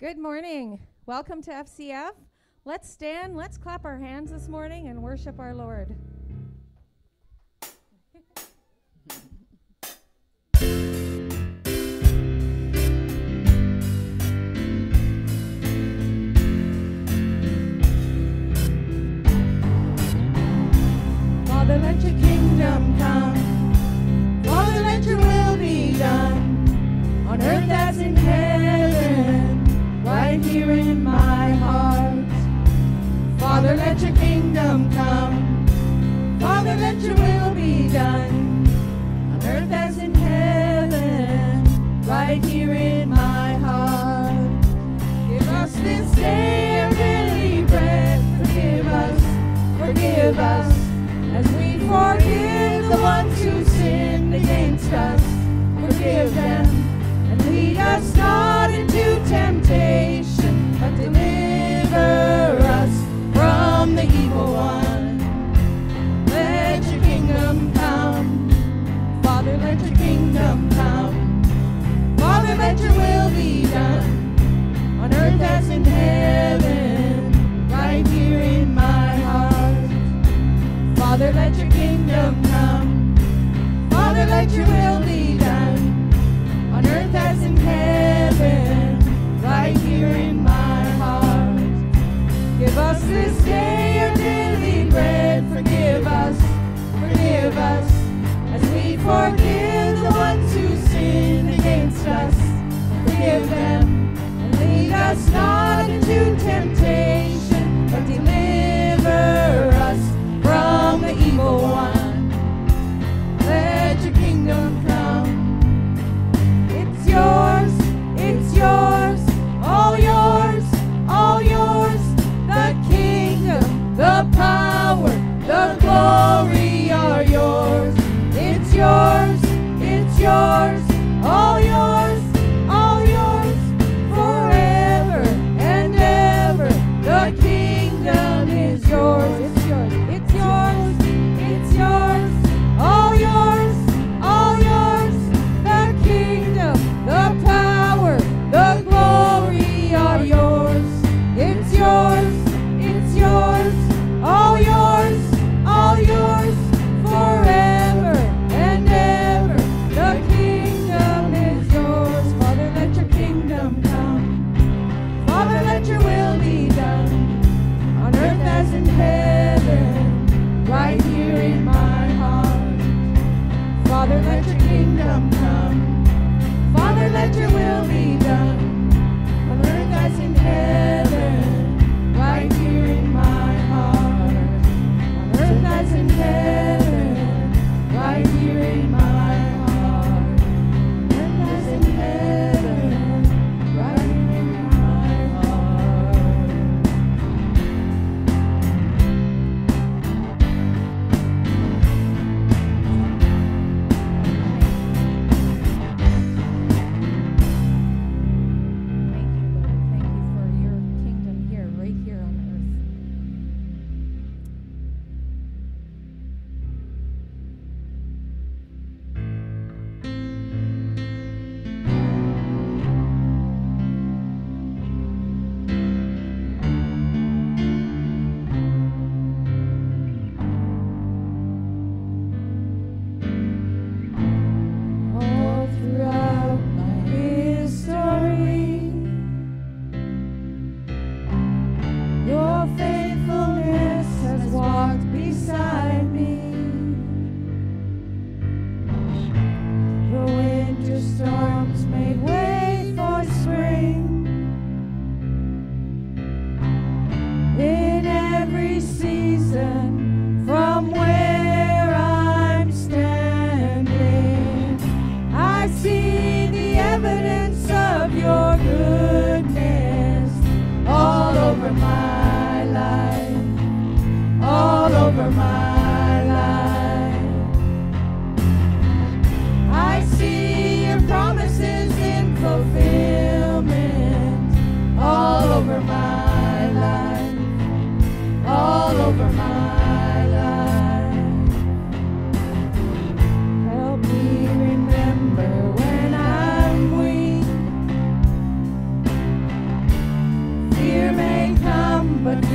Good morning. Welcome to FCF. Let's stand, let's clap our hands this morning and worship our Lord. Father, let your kingdom come. Father, let your will be done on earth as in heaven. Right here in my heart. Father, let your kingdom come. Father, let your will be done on earth as in heaven. Right here in my heart. Give us this day our daily bread. Forgive us as we forgive the ones who sinned against us. Forgive them. And lead us not into temptation, but deliver us from the evil one. Let your kingdom come. Father, let your kingdom come. Father, let your will be done on earth as in heaven, right here in my heart. Father, let your kingdom come. Father, let your will be done on earth as in heaven, right here in my heart. Give us this day our daily bread. Forgive us, as we forgive the ones who sin against us. Forgive them, and lead us not into temptation, but deliver us from the evil one. Let your kingdom come. It's yours, all yours, all yours. The kingdom, the power, the glory are yours. It's yours, all yours, all yours. Forever and ever, the kingdom is yours. It's yours, all yours, all yours. The kingdom, the power, the glory are yours. It's yours, all yours, all yours. Forever and ever, the kingdom is yours. Father, let your kingdom come. Father, let your will be done on earth as in heaven, right here in my heart. Father, let your kingdom come. Father, let your will be done on earth as in heaven, right here in my heart. On earth as in heaven, right here in my heart. On earth as in heaven, right here in my heart.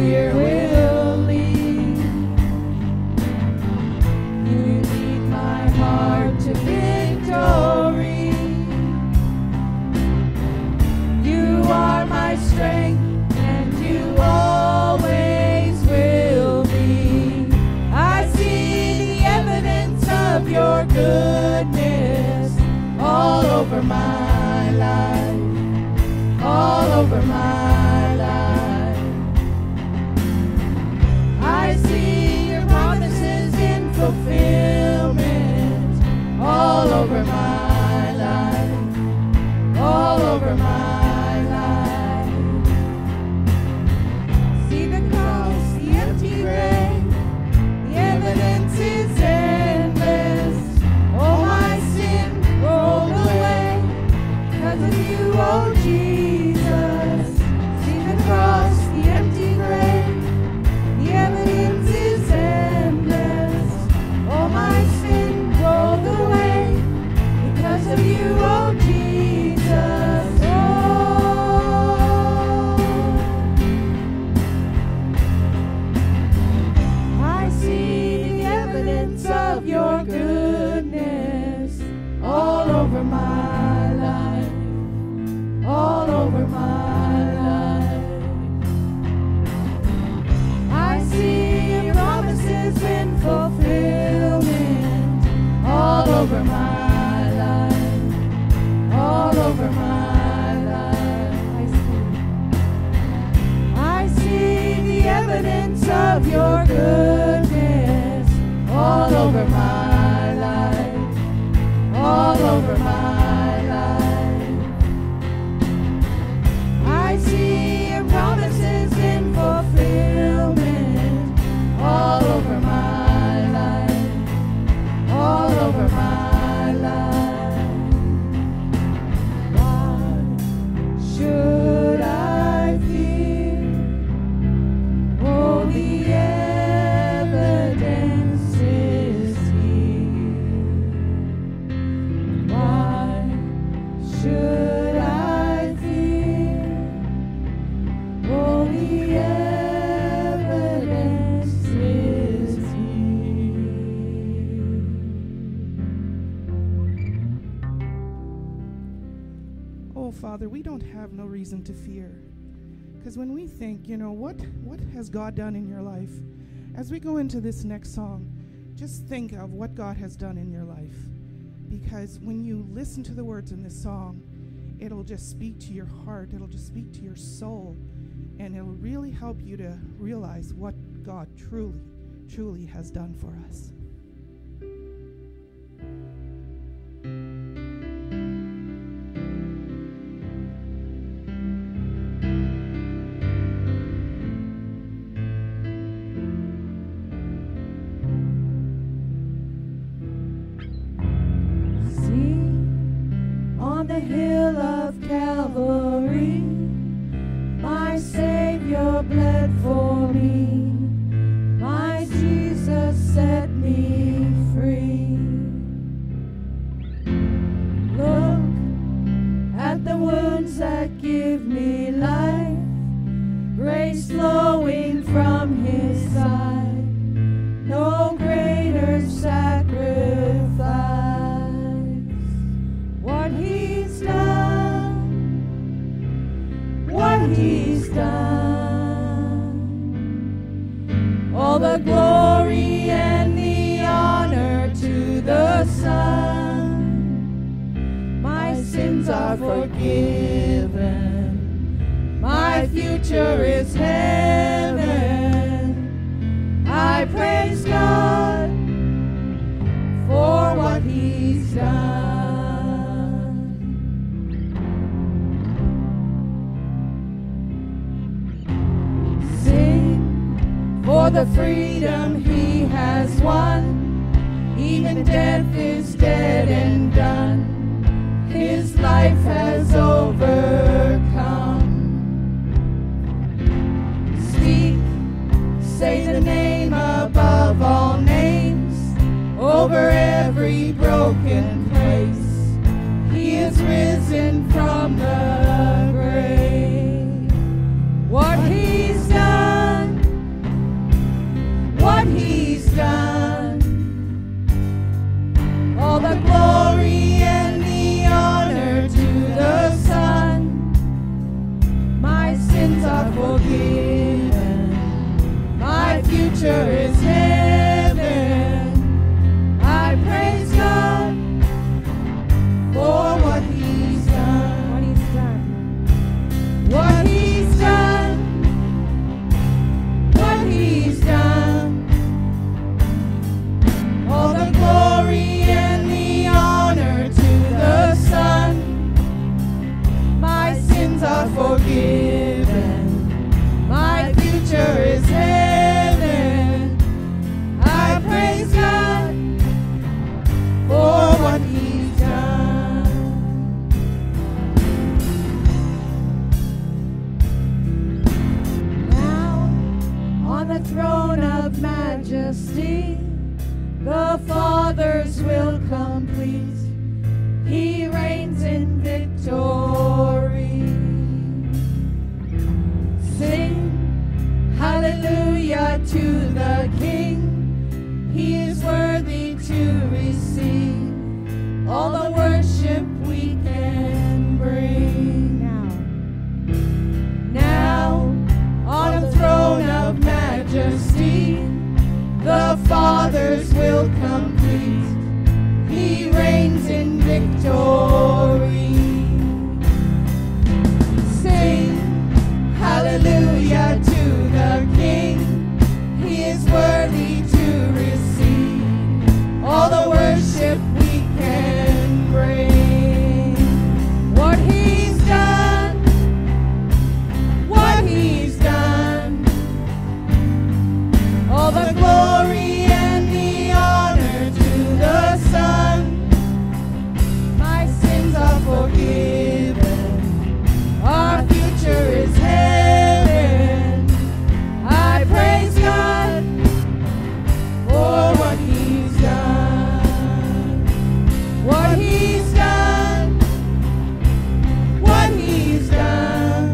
fear will leave. You lead my heart to victory. You are my strength, and you always will be. I see the evidence of your goodness all over my life, all over my life. I see your promises in fulfillment all over my life, all over my life. See the cross, the empty grave, the evidence is endless. All my sin rolled away because of you, oh Jesus. See the cross, the empty grave, the evidence is endless. All my sin rolled away because of you, oh Jesus. Oh, I see the evidence of your goodness all over my life, all over my life. I see your promises in fulfillment all over my life, all over my life. I see the evidence of your goodness all over my life, all over my life. I see your promises in fulfillment all over my life, all over my life. Why should I fear? Oh, the evidence is here. Why should I fear? Oh, the evidence is here. Oh, Father, we don't have no reason to fear. Because when we think, what has God done in your life? As we go into this next song, just think of what God has done in your life. Because when you listen to the words in this song, it'll just speak to your heart. It'll just speak to your soul. And it'll really help you to realize what God truly, truly has done for us. See, on the hill of Calvary, my Savior bled for me. My Jesus set me free. Look at the wounds that give me life, grace flowing from his side. No greater sacrifice. What he's done, what he's done. All the glory and the honor to the Son. My sins are forgiven. My future is heaven. I praise God for what he's done. Sing for the freedom he has won. Even death is dead and done. His life has overcome. Speak, say the name above all names, over every broken place. He is risen from the grave. What he's done, future is heaven. I praise God for what He's done. What He's done. What He's done. All the glory and the honor to the Son. My sins are forgiven. My future is heaven. I praise God for what He's done. Now, on the throne of majesty, the Father's will complete. He reigns in victory. Sing hallelujah to the King. He is worthy to receive all the worship we can bring. Now, on the throne of majesty, the Father's will complete. He reigns in victory. Sing hallelujah to the King. He is worthy to receive all the worship we can bring. What He's done, what He's done, all the glory and the honor to the Son. My sins are forgiven. Our future is heaven. I praise God for what He's done. What He's done. What He's done.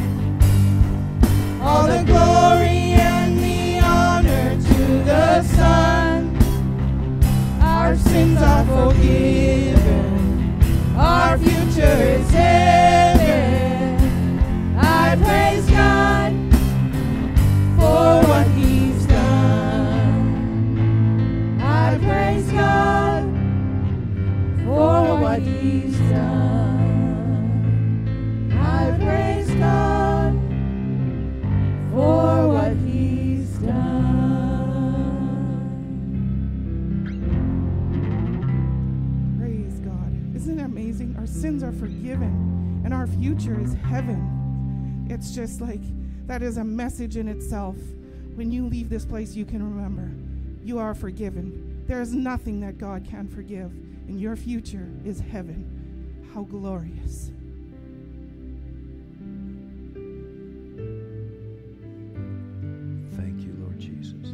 All the glory and the honor to the Son. Our sins are forgiven. Our future is heaven. I praise God for what He's done. I praise God for what He's done. I praise God for what He's done. Praise God. Isn't it amazing? Our sins are forgiven and our future is heaven. It's just like, that is a message in itself. When you leave this place, you can remember you are forgiven. There is nothing that God can't forgive, and your future is heaven. How glorious. Thank you, Lord Jesus.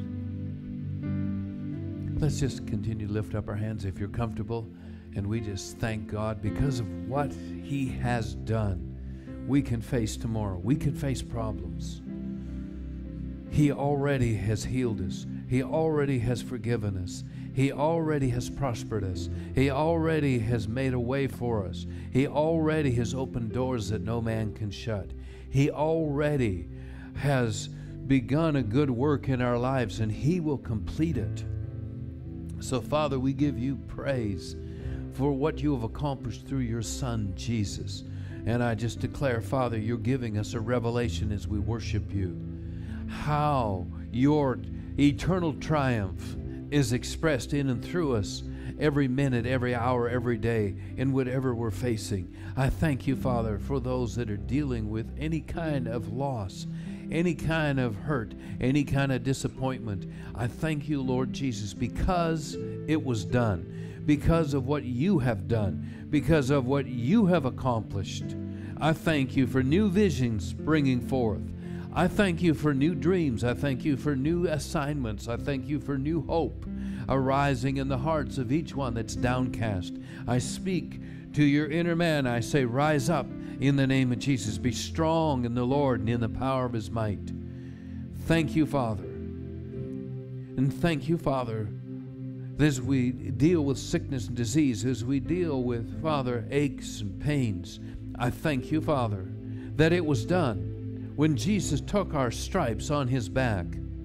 Let's just continue to lift up our hands if you're comfortable, and we just thank God because of what He has done. We can face tomorrow. We can face problems. He already has healed us. He already has forgiven us. He already has prospered us. He already has made a way for us. He already has opened doors that no man can shut. He already has begun a good work in our lives, and He will complete it. So, Father, we give You praise for what You have accomplished through Your Son, Jesus. And I just declare, Father, You're giving us a revelation as we worship You, how Your eternal triumph is expressed in and through us every minute, every hour, every day, in whatever we're facing. I thank You, Father, for those that are dealing with any kind of loss, any kind of hurt, any kind of disappointment. I thank You, Lord Jesus, because it was done, because of what You have done, because of what You have accomplished. I thank You for new visions bringing forth. I thank You for new dreams. I thank You for new assignments. I thank You for new hope arising in the hearts of each one that's downcast. I speak to your inner man. I say, rise up in the name of Jesus. Be strong in the Lord and in the power of His might. Thank You, Father. And thank You, Father, as we deal with sickness and disease, as we deal with, Father, aches and pains. I thank You, Father, that it was done when Jesus took our stripes on His back.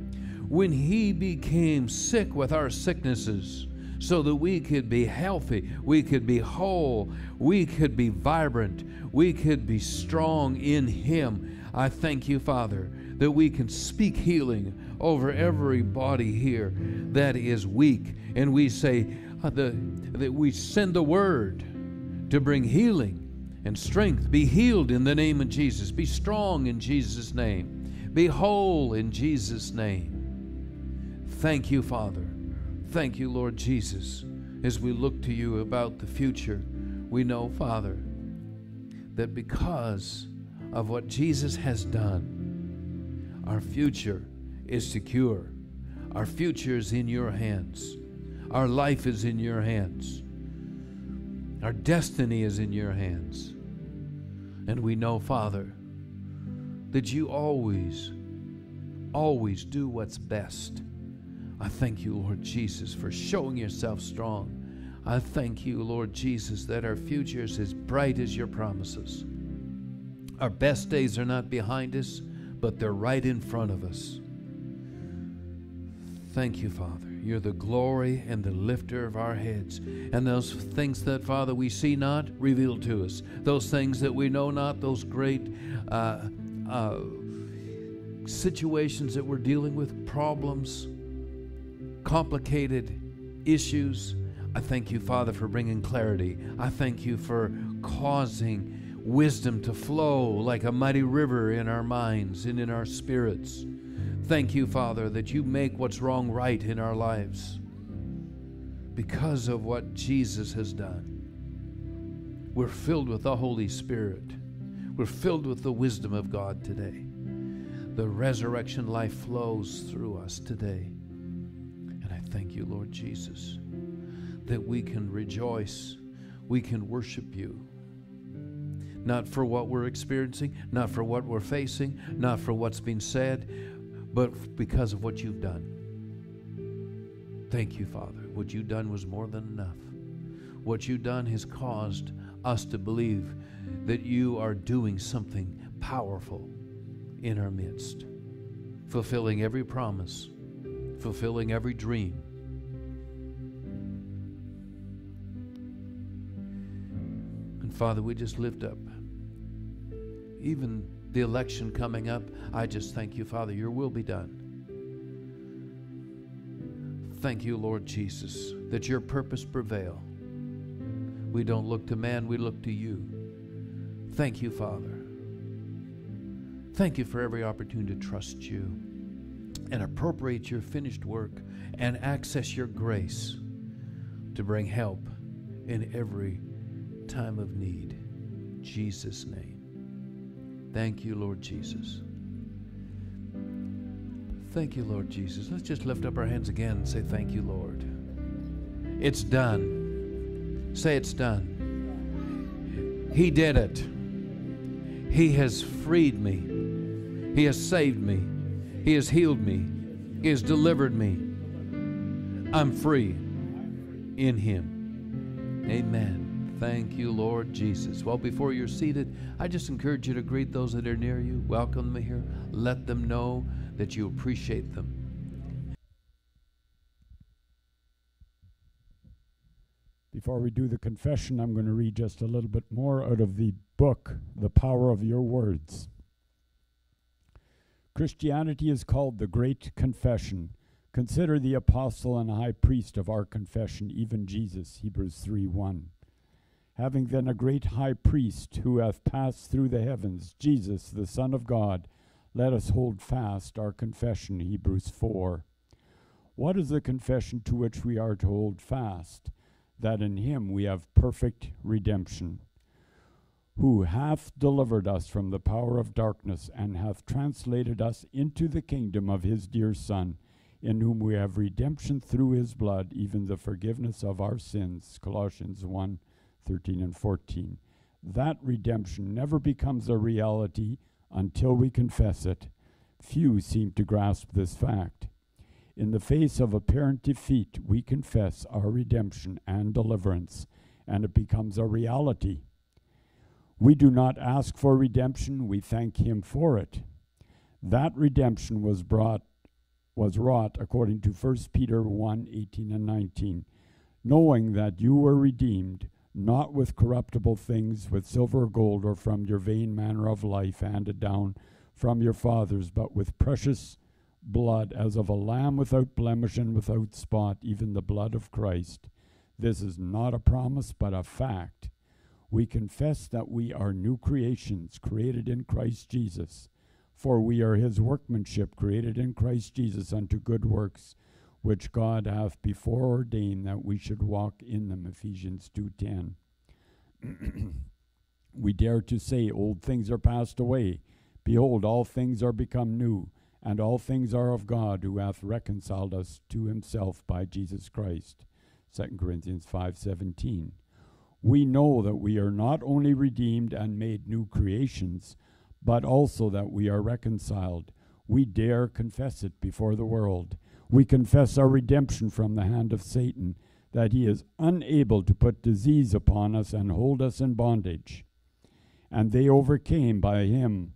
when he became sick with our sicknesses so that we could be healthy, we could be whole, we could be vibrant, we could be strong in him. I thank you, Father, that we can speak healing over every body here that is weak. And we say that we send the word to bring healing and strength. Be healed in the name of Jesus. Be strong in Jesus' name. Be whole in Jesus' name. Thank you, Father. Thank you, Lord Jesus. As we look to you about the future, we know, Father, that because of what Jesus has done, our future is secure. Our future is in your hands. Our life is in your hands. Our destiny is in your hands. And we know, Father, that you always do what's best. I thank you, Lord Jesus, for showing yourself strong. I thank you, Lord Jesus, that our future is as bright as your promises. Our best days are not behind us, but they're right in front of us. Thank you, Father. You're the glory and the lifter of our heads. And those things that, Father, we see not, reveal to us. Those things that we know not, those great situations that we're dealing with, problems, complicated issues. I thank you, Father, for bringing clarity. I thank you for causing wisdom to flow like a mighty river in our minds and in our spirits. Thank you, Father, that you make what's wrong right in our lives because of what Jesus has done. We're filled with the Holy Spirit. We're filled with the wisdom of God today. The resurrection life flows through us today. And I thank you, Lord Jesus, that we can rejoice, we can worship you. Not for what we're experiencing, not for what we're facing, not for what's been said, but because of what you've done. Thank you, Father. What you've done was more than enough. What you've done has caused us to believe that you are doing something powerful in our midst, fulfilling every promise, fulfilling every dream. And Father, we just lift up even the election coming up. I just thank you, Father, your will be done. Thank you, Lord Jesus, that your purpose prevail. We don't look to man, we look to you. Thank you, Father. Thank you for every opportunity to trust you and appropriate your finished work and access your grace to bring help in every time of need. In Jesus' name. Thank you, Lord Jesus. Thank you, Lord Jesus. Let's just lift up our hands again and say, thank you, Lord. It's done. Say it's done. He did it. He has freed me. He has saved me. He has healed me. He has delivered me. I'm free in him. Amen. Thank you, Lord Jesus. Well, before you're seated, I just encourage you to greet those that are near you. Welcome them here. Let them know that you appreciate them. Before we do the confession, I'm going to read just a little bit more out of the book, The Power of Your Words. Christianity is called the Great Confession. Consider the apostle and high priest of our confession, even Jesus, Hebrews 3:1. Having then a great high priest who hath passed through the heavens, Jesus, the Son of God, let us hold fast our confession, Hebrews 4. What is the confession to which we are to hold fast? That in him we have perfect redemption, who hath delivered us from the power of darkness, and hath translated us into the kingdom of his dear Son, in whom we have redemption through his blood, even the forgiveness of our sins, Colossians 1:13 and 14. That redemption never becomes a reality until we confess it. Few seem to grasp this fact. In the face of apparent defeat, we confess our redemption and deliverance, and it becomes a reality. We do not ask for redemption, we thank him for it. That redemption was was wrought according to 1 Peter 1:18 and 19, knowing that you were redeemed, not with corruptible things, with silver or gold, or from your vain manner of life handed down from your fathers, but with precious blood, as of a lamb without blemish and without spot, even the blood of Christ. This is not a promise, but a fact. We confess that we are new creations, created in Christ Jesus. For we are his workmanship, created in Christ Jesus unto good works, which God hath before ordained that we should walk in them. Ephesians 2:10. We dare to say, old things are passed away. Behold, all things are become new, and all things are of God, who hath reconciled us to himself by Jesus Christ. 2 Corinthians 5:17. We know that we are not only redeemed and made new creations, but also that we are reconciled. We dare confess it before the world. We confess our redemption from the hand of Satan, that he is unable to put disease upon us and hold us in bondage. And they overcame him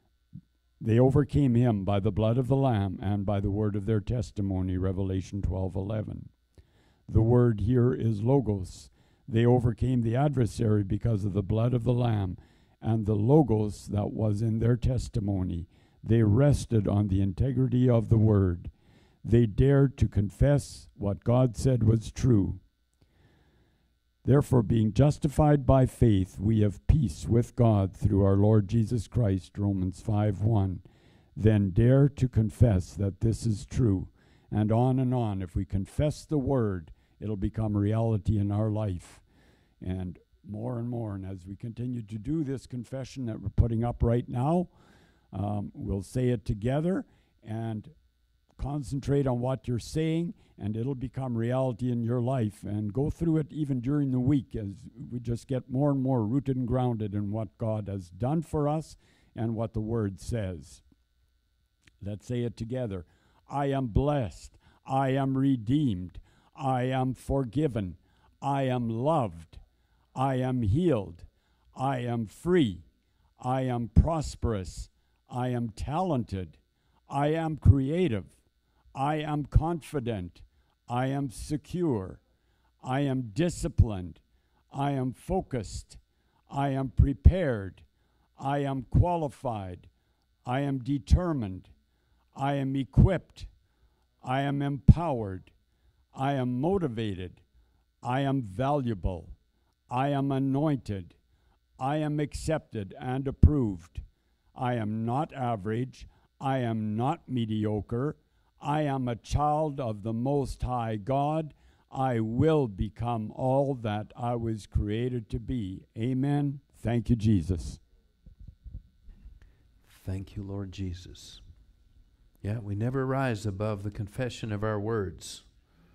by the blood of the Lamb and by the word of their testimony, Revelation 12:11. The word here is logos. They overcame the adversary because of the blood of the Lamb and the logos that was in their testimony. They rested on the integrity of the word. They dared to confess what God said was true. Therefore, being justified by faith, we have peace with God through our Lord Jesus Christ, Romans 5:1. Then dare to confess that this is true. And on, if we confess the word, it'll become reality in our life. And more, and as we continue to do this confession that we're putting up right now, we'll say it together and concentrate on what you're saying, and it'll become reality in your life. And go through it even during the week as we just get more and more rooted and grounded in what God has done for us and what the Word says. Let's say it together. I am blessed. I am redeemed. I am forgiven. I am loved. I am healed. I am free. I am prosperous. I am talented. I am creative. I am confident. I am secure. I am disciplined. I am focused. I am prepared. I am qualified. I am determined. I am equipped. I am empowered. I am motivated. I am valuable. I am anointed. I am accepted and approved. I am not average. I am not mediocre. I am a child of the Most High God. I will become all that I was created to be. Amen. Thank you, Jesus. Thank you, Lord Jesus. Yeah, we never rise above the confession of our words.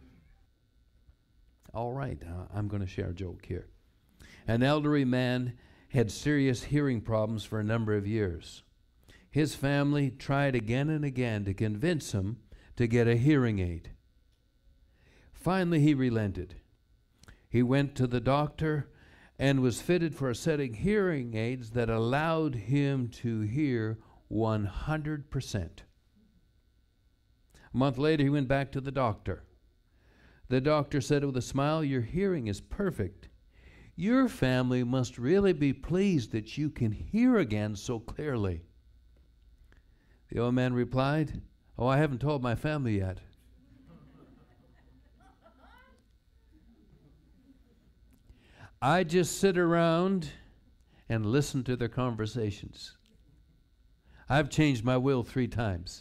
All right, I'm going to share a joke here. An elderly man had serious hearing problems for a number of years. His family tried again and again to convince him to get a hearing aid. Finally, he relented. He went to the doctor and was fitted for a set of hearing aids that allowed him to hear 100%. A month later, he went back to the doctor. The doctor said with a smile, "Your hearing is perfect. Your family must really be pleased that you can hear again so clearly." The old man replied, "Oh, I haven't told my family yet." I just sit around and listen to their conversations. I've changed my will 3 times.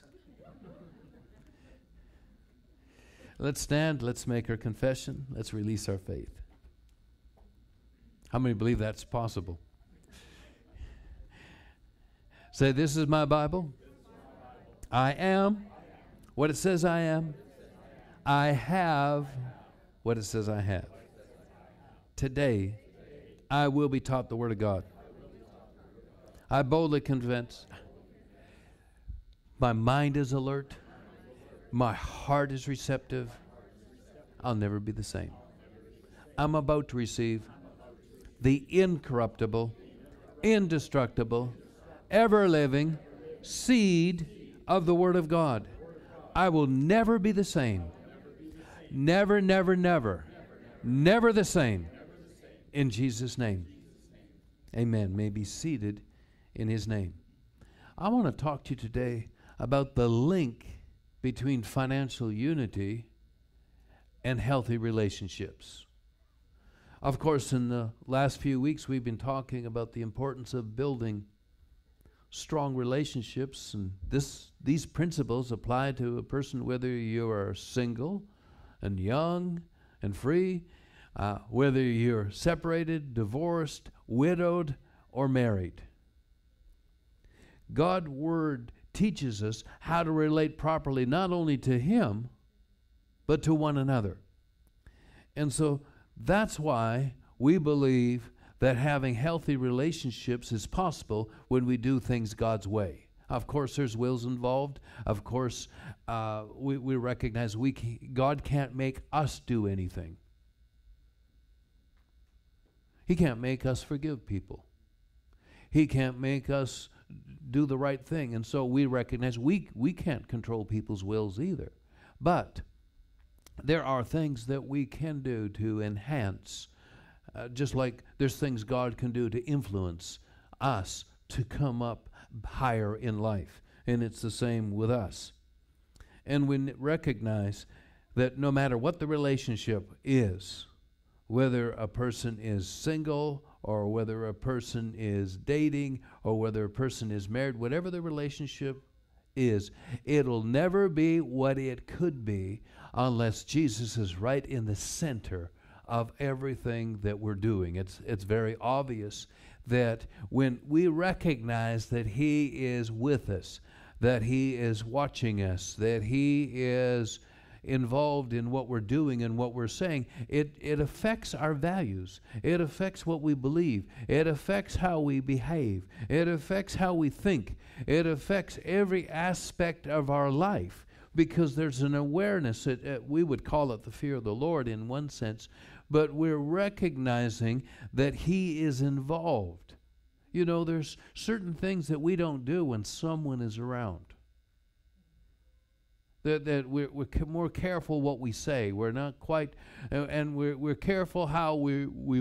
Let's stand. Let's make our confession. Let's release our faith. How many believe that's possible? Say, "This is my Bible. I am what it says I am. I have what it says I have. Today, I will be taught the Word of God. I boldly confess. My mind is alert. My heart is receptive. I'll never be the same. I'm about to receive the incorruptible, indestructible, ever-living seed of the Word of God. I will never be the same. Never, never, never. Never the same. In Jesus' name. Amen. May be seated in His name. I want to talk to you today about the link between financial unity and healthy relationships. Of course, in the last few weeks, we've been talking about the importance of building strong relationships, and these principles apply to a person whether you are single and young and free, whether you're separated, divorced, widowed, or married. God's Word teaches us how to relate properly not only to Him, but to one another. And so that's why we believe that having healthy relationships is possible when we do things God's way. Of course, there's wills involved. Of course, we recognize God can't make us do anything. He can't make us forgive people. He can't make us do the right thing. And so we recognize we can't control people's wills either. But there are things that we can do to enhance, just like there's things God can do to influence us to come up higher in life. And it's the same with us. And we recognize that no matter what the relationship is, whether a person is single or whether a person is dating or whether a person is married, whatever the relationship is, it'll never be what it could be unless Jesus is right in the center of everything that we're doing. It's very obvious that when we recognize that He is with us, that He is watching us, that He is involved in what we're doing and what we're saying, it affects our values. It affects what we believe. It affects how we behave. It affects how we think. It affects every aspect of our life because there's an awareness. We would call it the fear of the Lord in one sense, but we're recognizing that He is involved. You know, there's certain things that we don't do when someone is around. That we're more careful what we say. We're not quite, and we're careful how we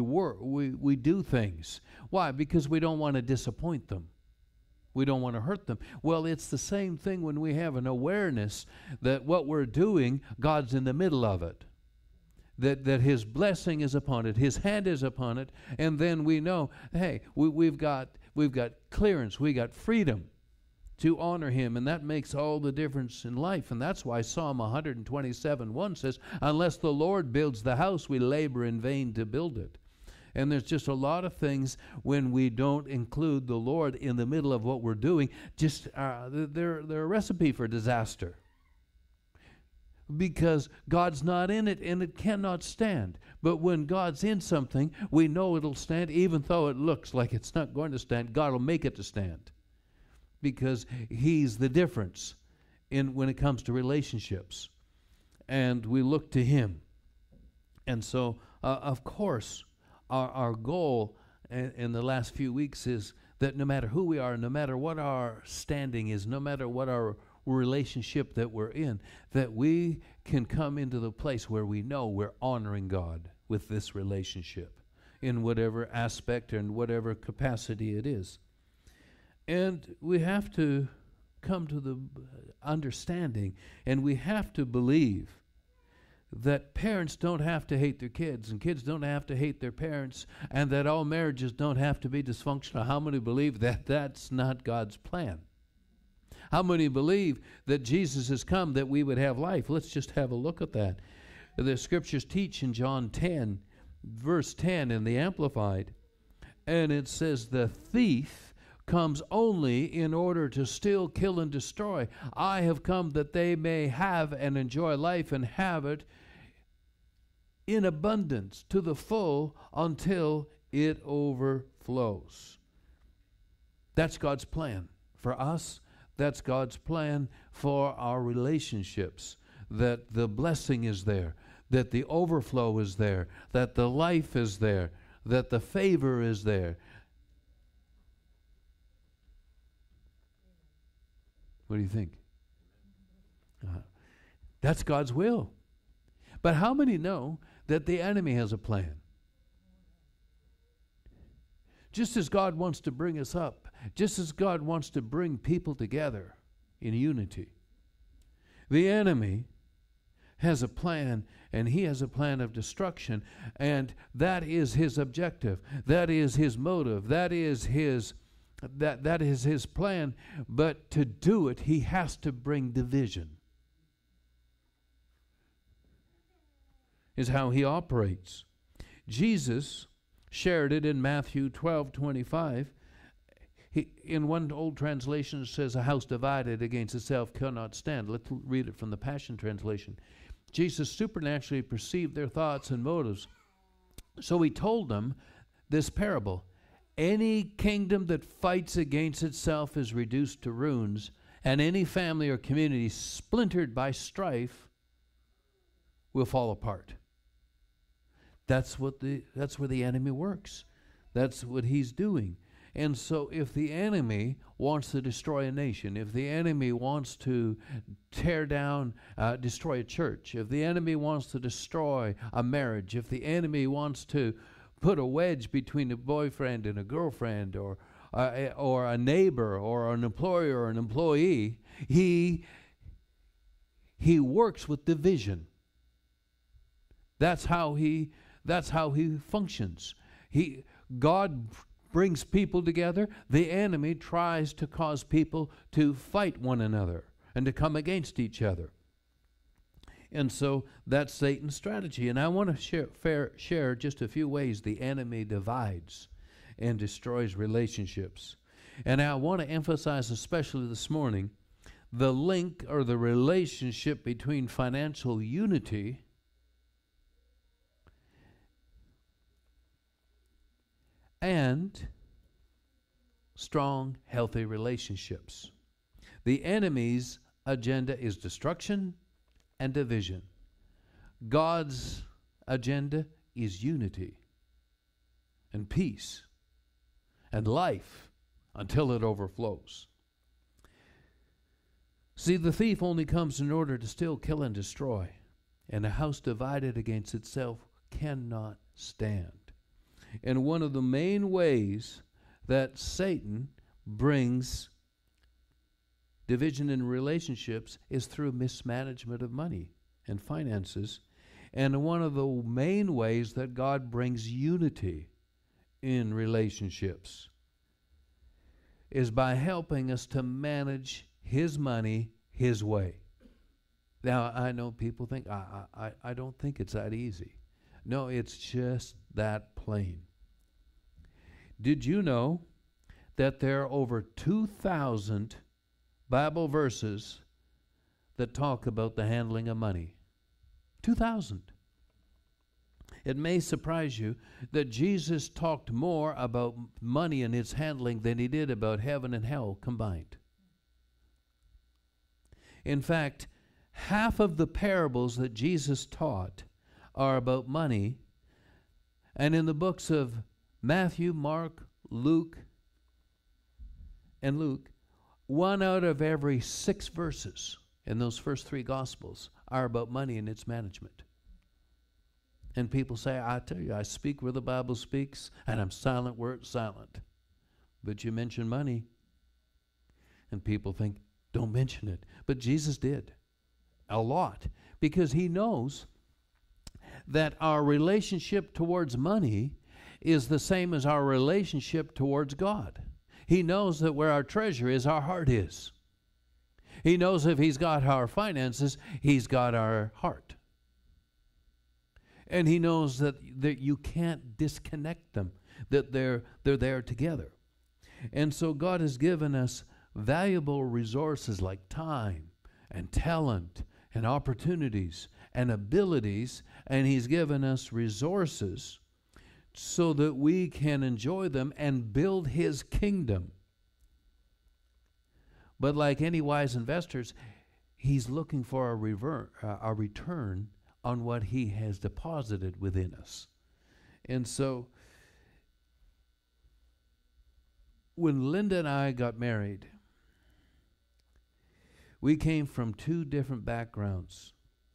do things. Why? Because we don't want to disappoint them. We don't want to hurt them. Well, it's the same thing when we have an awareness that what we're doing, God's in the middle of it. That His blessing is upon it, His hand is upon it, and then we know, hey, we've got clearance, we got freedom to honor Him, and that makes all the difference in life. And that's why Psalm 127:1 says, unless the Lord builds the house, we labor in vain to build it. And there's just a lot of things when we don't include the Lord in the middle of what we're doing, they're a recipe for disaster. Because God's not in it and it cannot stand. But when God's in something, we know it'll stand, even though it looks like it's not going to stand. God will make it to stand. Because He's the difference when it comes to relationships. And we look to Him. And so, of course, our goal in the last few weeks is that no matter who we are, no matter what our standing is, no matter what our relationship that we're in, that we can come into the place where we know we're honoring God with this relationship in whatever aspect and whatever capacity it is. And we have to come to the understanding, and we have to believe that parents don't have to hate their kids, and kids don't have to hate their parents, and that all marriages don't have to be dysfunctional. How many believe that that's not God's plan? How many believe that Jesus has come that we would have life? Let's just have a look at that. The scriptures teach in John 10, verse 10 in the Amplified, and it says, the thief comes only in order to steal, kill, and destroy. I have come that they may have and enjoy life and have it in abundance to the full until it overflows. That's God's plan for us. That's God's plan for our relationships, that the blessing is there, that the overflow is there, that the life is there, that the favor is there. What do you think? That's God's will. But how many know that the enemy has a plan? Just as God wants to bring us up, just as God wants to bring people together in unity, the enemy has a plan, and he has a plan of destruction, and that is his objective. That is his motive. That is his plan. But to do it, he has to bring division. Is how he operates. Jesus shared it in Matthew 12:25. In one old translation it says, "A house divided against itself cannot stand." Let's read it from the Passion Translation. Jesus supernaturally perceived their thoughts and motives. So he told them this parable. Any kingdom that fights against itself is reduced to ruins, and any family or community splintered by strife will fall apart. That's where the enemy works. That's what he's doing. And so if the enemy wants to destroy a nation, if the enemy wants to tear down, destroy a church, if the enemy wants to destroy a marriage, if the enemy wants to put a wedge between a boyfriend and a girlfriend, or a neighbor, or an employer or an employee, he works with division. That's how he functions. God brings people together. The enemy tries to cause people to fight one another and to come against each other. And so that's Satan's strategy. And I want to share just a few ways the enemy divides and destroys relationships. And I want to emphasize, especially this morning, the link or the relationship between financial unity and strong, healthy relationships. The enemy's agenda is destruction and division. God's agenda is unity and peace and life until it overflows. See, the thief only comes in order to steal, kill, and destroy, and a house divided against itself cannot stand. And one of the main ways that Satan brings division in relationships is through mismanagement of money and finances. And one of the main ways that God brings unity in relationships is by helping us to manage his money his way. Now, I know people think, I don't think it's that easy. No, it's just that plain. Did you know that there are over 2,000 Bible verses that talk about the handling of money? 2,000. It may surprise you that Jesus talked more about money and its handling than he did about heaven and hell combined. In fact, half of the parables that Jesus taught are about money, and in the books of Matthew, Mark, Luke, 1 out of every 6 verses in those first 3 Gospels are about money and its management. And people say, I tell you, I speak where the Bible speaks, and I'm silent where it's silent. But you mention money, and people think, don't mention it. But Jesus did a lot, because he knows that our relationship towards money is the same as our relationship towards God. He knows that where our treasure is, our heart is. He knows if he's got our finances, he's got our heart. And he knows that you can't disconnect them, that they're there together. And so God has given us valuable resources like time and talent and opportunities and abilities, and he's given us resources so that we can enjoy them and build his kingdom. But like any wise investors, he's looking for a return on what he has deposited within us. And so when Linda and I got married, we came from 2 different backgrounds.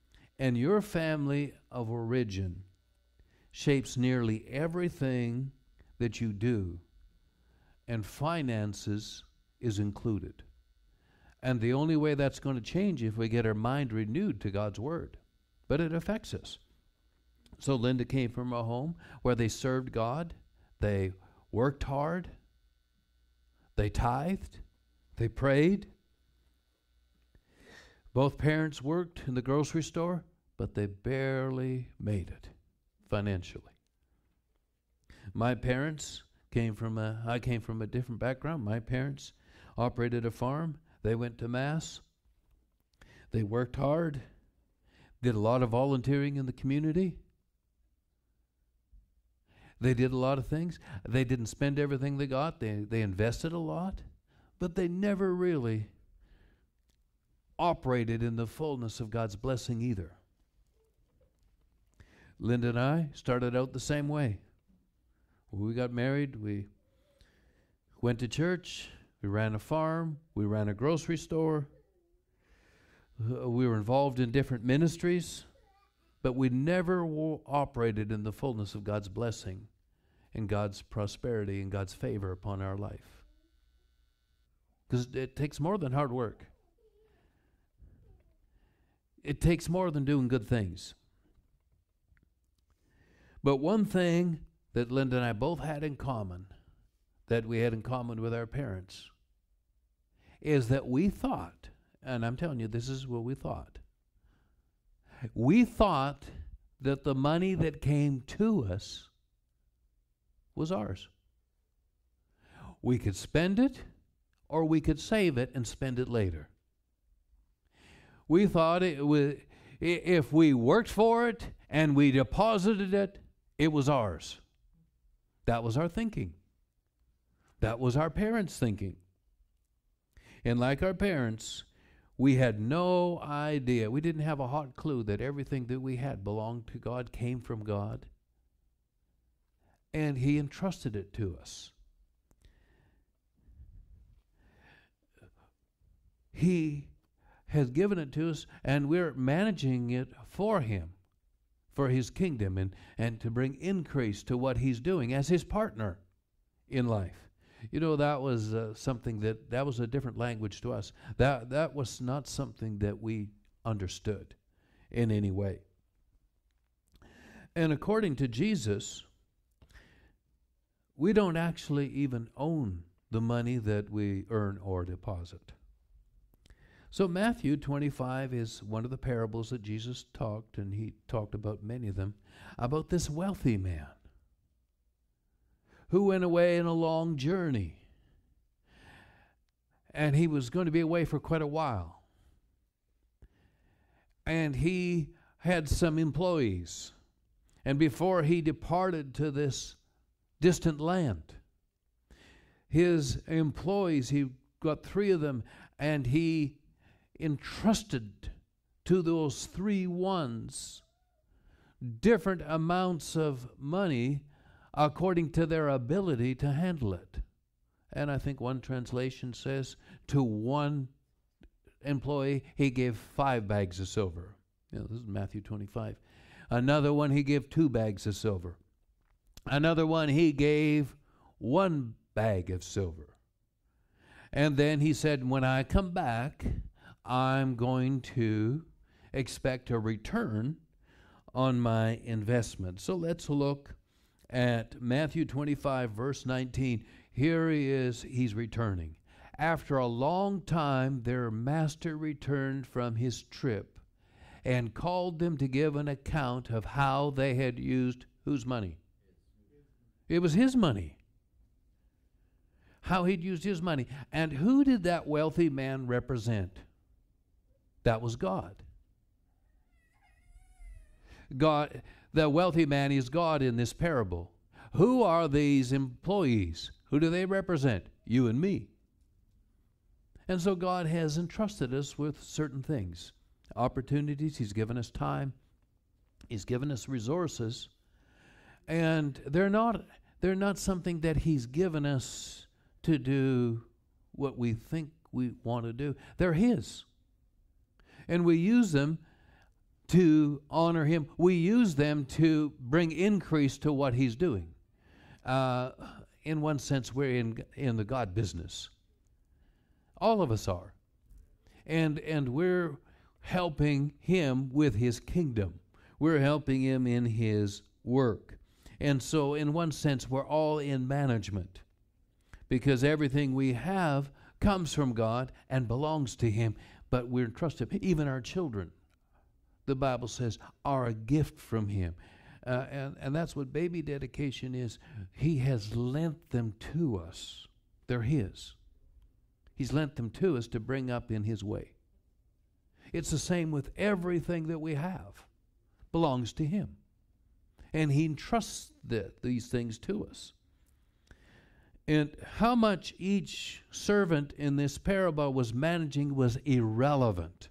And your family of origin shapes nearly everything that you do, and finances is included. And the only way that's going to change if we get our mind renewed to God's Word. But it affects us. So Linda came from a home where they served God, they worked hard, they tithed, they prayed. Both parents worked in the grocery store, but they barely made it financially. My parents I came from a different background. My parents operated a farm. They went to Mass. They worked hard, did a lot of volunteering in the community. They did a lot of things. They didn't spend everything they got. They invested a lot, but they never really operated in the fullness of God's blessing either. Linda and I started out the same way. When we got married, we went to church, we ran a farm, we ran a grocery store, we were involved in different ministries, but we never operated in the fullness of God's blessing and God's prosperity and God's favor upon our life. Because it takes more than hard work. It takes more than doing good things. But one thing that Linda and I both had in common, that we had in common with our parents, is that we thought, and I'm telling you, this is what we thought. We thought that the money that came to us was ours. We could spend it, or we could save it and spend it later. We thought if we worked for it and we deposited it, it was ours. That was our thinking. That was our parents' thinking. And like our parents, we had no idea. We didn't have a hot clue that everything that we had belonged to God, came from God, and He entrusted it to us. He has given it to us, and we're managing it for Him, for His kingdom, and to bring increase to what He's doing as His partner in life. You know, that was something that was a different language to us. That was not something that we understood in any way. And according to Jesus, we don't actually even own the money that we earn or deposit. So Matthew 25 is one of the parables that Jesus talked, and He talked about many of them, about this wealthy man who went away on a long journey. And he was going to be away for quite a while. And he had some employees. And before he departed to this distant land, his employees, he got 3 of them, and he entrusted to those 3 ones different amounts of money according to their ability to handle it. And I think one translation says to one employee he gave 5 bags of silver. This is Matthew 25. Another one he gave 2 bags of silver. Another one he gave 1 bag of silver. And then he said, when I come back, I'm going to expect a return on my investment. So let's look at Matthew 25, verse 19. Here he is, he's returning. After a long time, their master returned from his trip and called them to give an account of how they had used whose money? It was his money. How he'd used his money. And who did that wealthy man represent? That was God. God, the wealthy man is God in this parable. Who are these employees? Who do they represent? You and me. And so God has entrusted us with certain things. Opportunities. He's given us time. He's given us resources. And they're not something that He's given us to do what we think we want to do. They're His. And we use them to honor Him. We use them to bring increase to what He's doing. In one sense, we're in the God business. All of us are. And we're helping Him with His kingdom. We're helping Him in His work. And so, in one sense, we're all in management, because everything we have comes from God and belongs to Him, but we're entrusted. Even our children, the Bible says, are a gift from Him. And that's what baby dedication is. He has lent them to us. They're His. He's lent them to us to bring up in His way. It's the same with everything that we have. Belongs to Him. And He entrusts these things to us. And how much each servant in this parable was managing was irrelevant.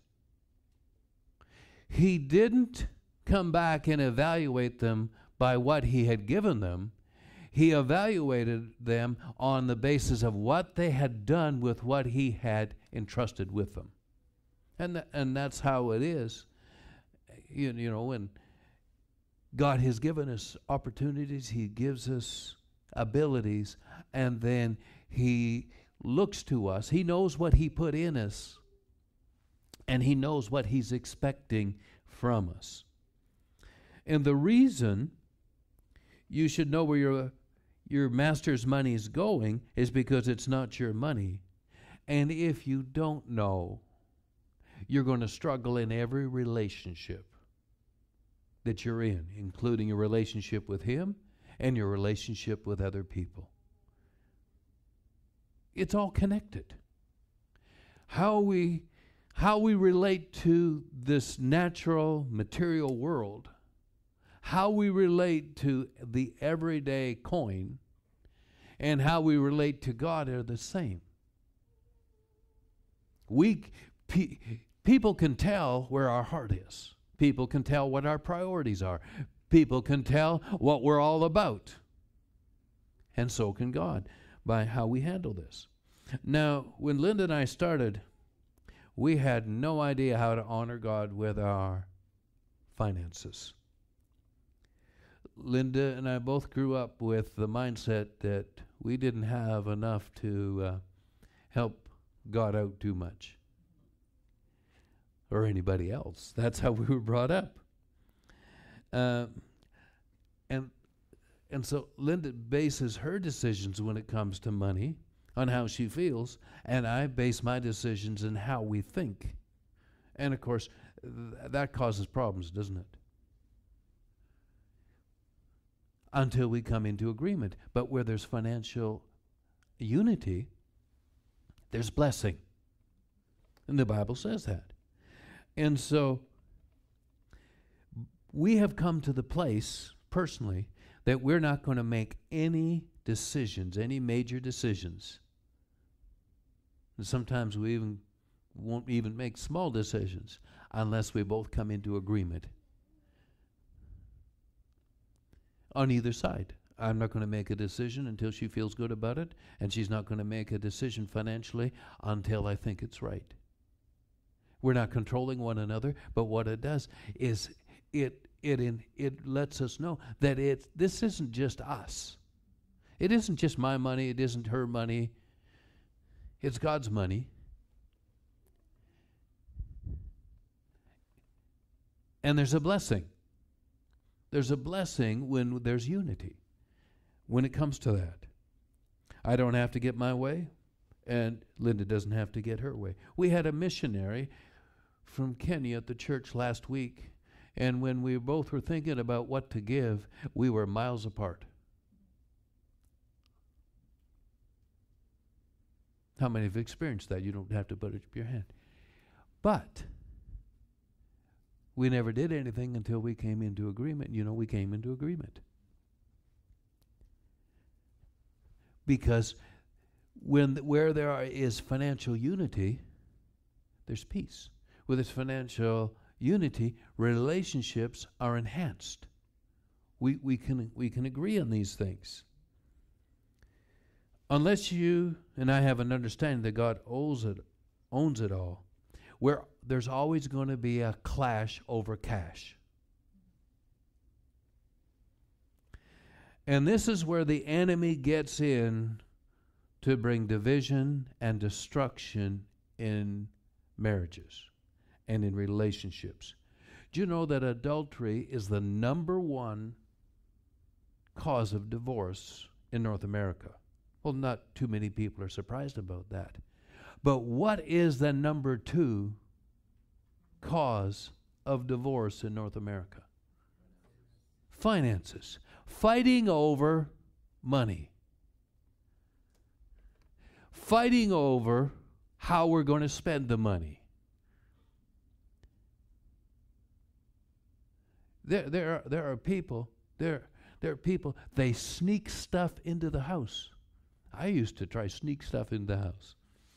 He didn't come back and evaluate them by what He had given them. He evaluated them on the basis of what they had done with what He had entrusted with them. And that's how it is. You know, when God has given us opportunities, He gives us abilities, and then He looks to us. He knows what He put in us, and He knows what He's expecting from us. And the reason you should know where your master's money is going is because it's not your money. And if you don't know, you're going to struggle in every relationship that you're in, including your relationship with Him and your relationship with other people. It's all connected. How we relate to this natural material world, how we relate to the everyday coin, and how we relate to God are the same. People can tell where our heart is. People can tell what our priorities are. People can tell what we're all about. And so can God by how we handle this. Now, when Linda and I started, we had no idea how to honor God with our finances. Linda and I both grew up with the mindset that we didn't have enough to help God out too much. Or anybody else. That's how we were brought up. And so Linda bases her decisions when it comes to money on how she feels, and I base my decisions on how we think. And of course, that causes problems, doesn't it? Until we come into agreement. But where there's financial unity, there's blessing. And the Bible says that. And so we have come to the place, personally, that we're not going to make any decisions, any major decisions. And sometimes we won't even make small decisions unless we both come into agreement on either side. I'm not going to make a decision until she feels good about it, and she's not going to make a decision financially until I think it's right. We're not controlling one another, but what it does is it lets us know that this isn't just us. It isn't just my money. It isn't her money. It's God's money. And there's a blessing. There's a blessing when there's unity, when it comes to that. I don't have to get my way, and Linda doesn't have to get her way. We had a missionary from Kenya at the church last week, and when we both were thinking about what to give, we were miles apart. How many have experienced that? You don't have to put it up your hand. But we never did anything until we came into agreement. You know, we came into agreement. Because where there is financial unity, there's peace. Where there's financial unity, relationships are enhanced. We can agree on these things. Unless you and I have an understanding that God owns it all, where there's always going to be a clash over cash. And this is where the enemy gets in to bring division and destruction in marriages and in relationships. Do you know that adultery is the number one cause of divorce in North America? Well, not too many people are surprised about that. But what is the number two cause of divorce in North America? Finances. Fighting over money. Fighting over how we're going to spend the money. There are people, they sneak stuff into the house. I used to try sneak stuff in the house.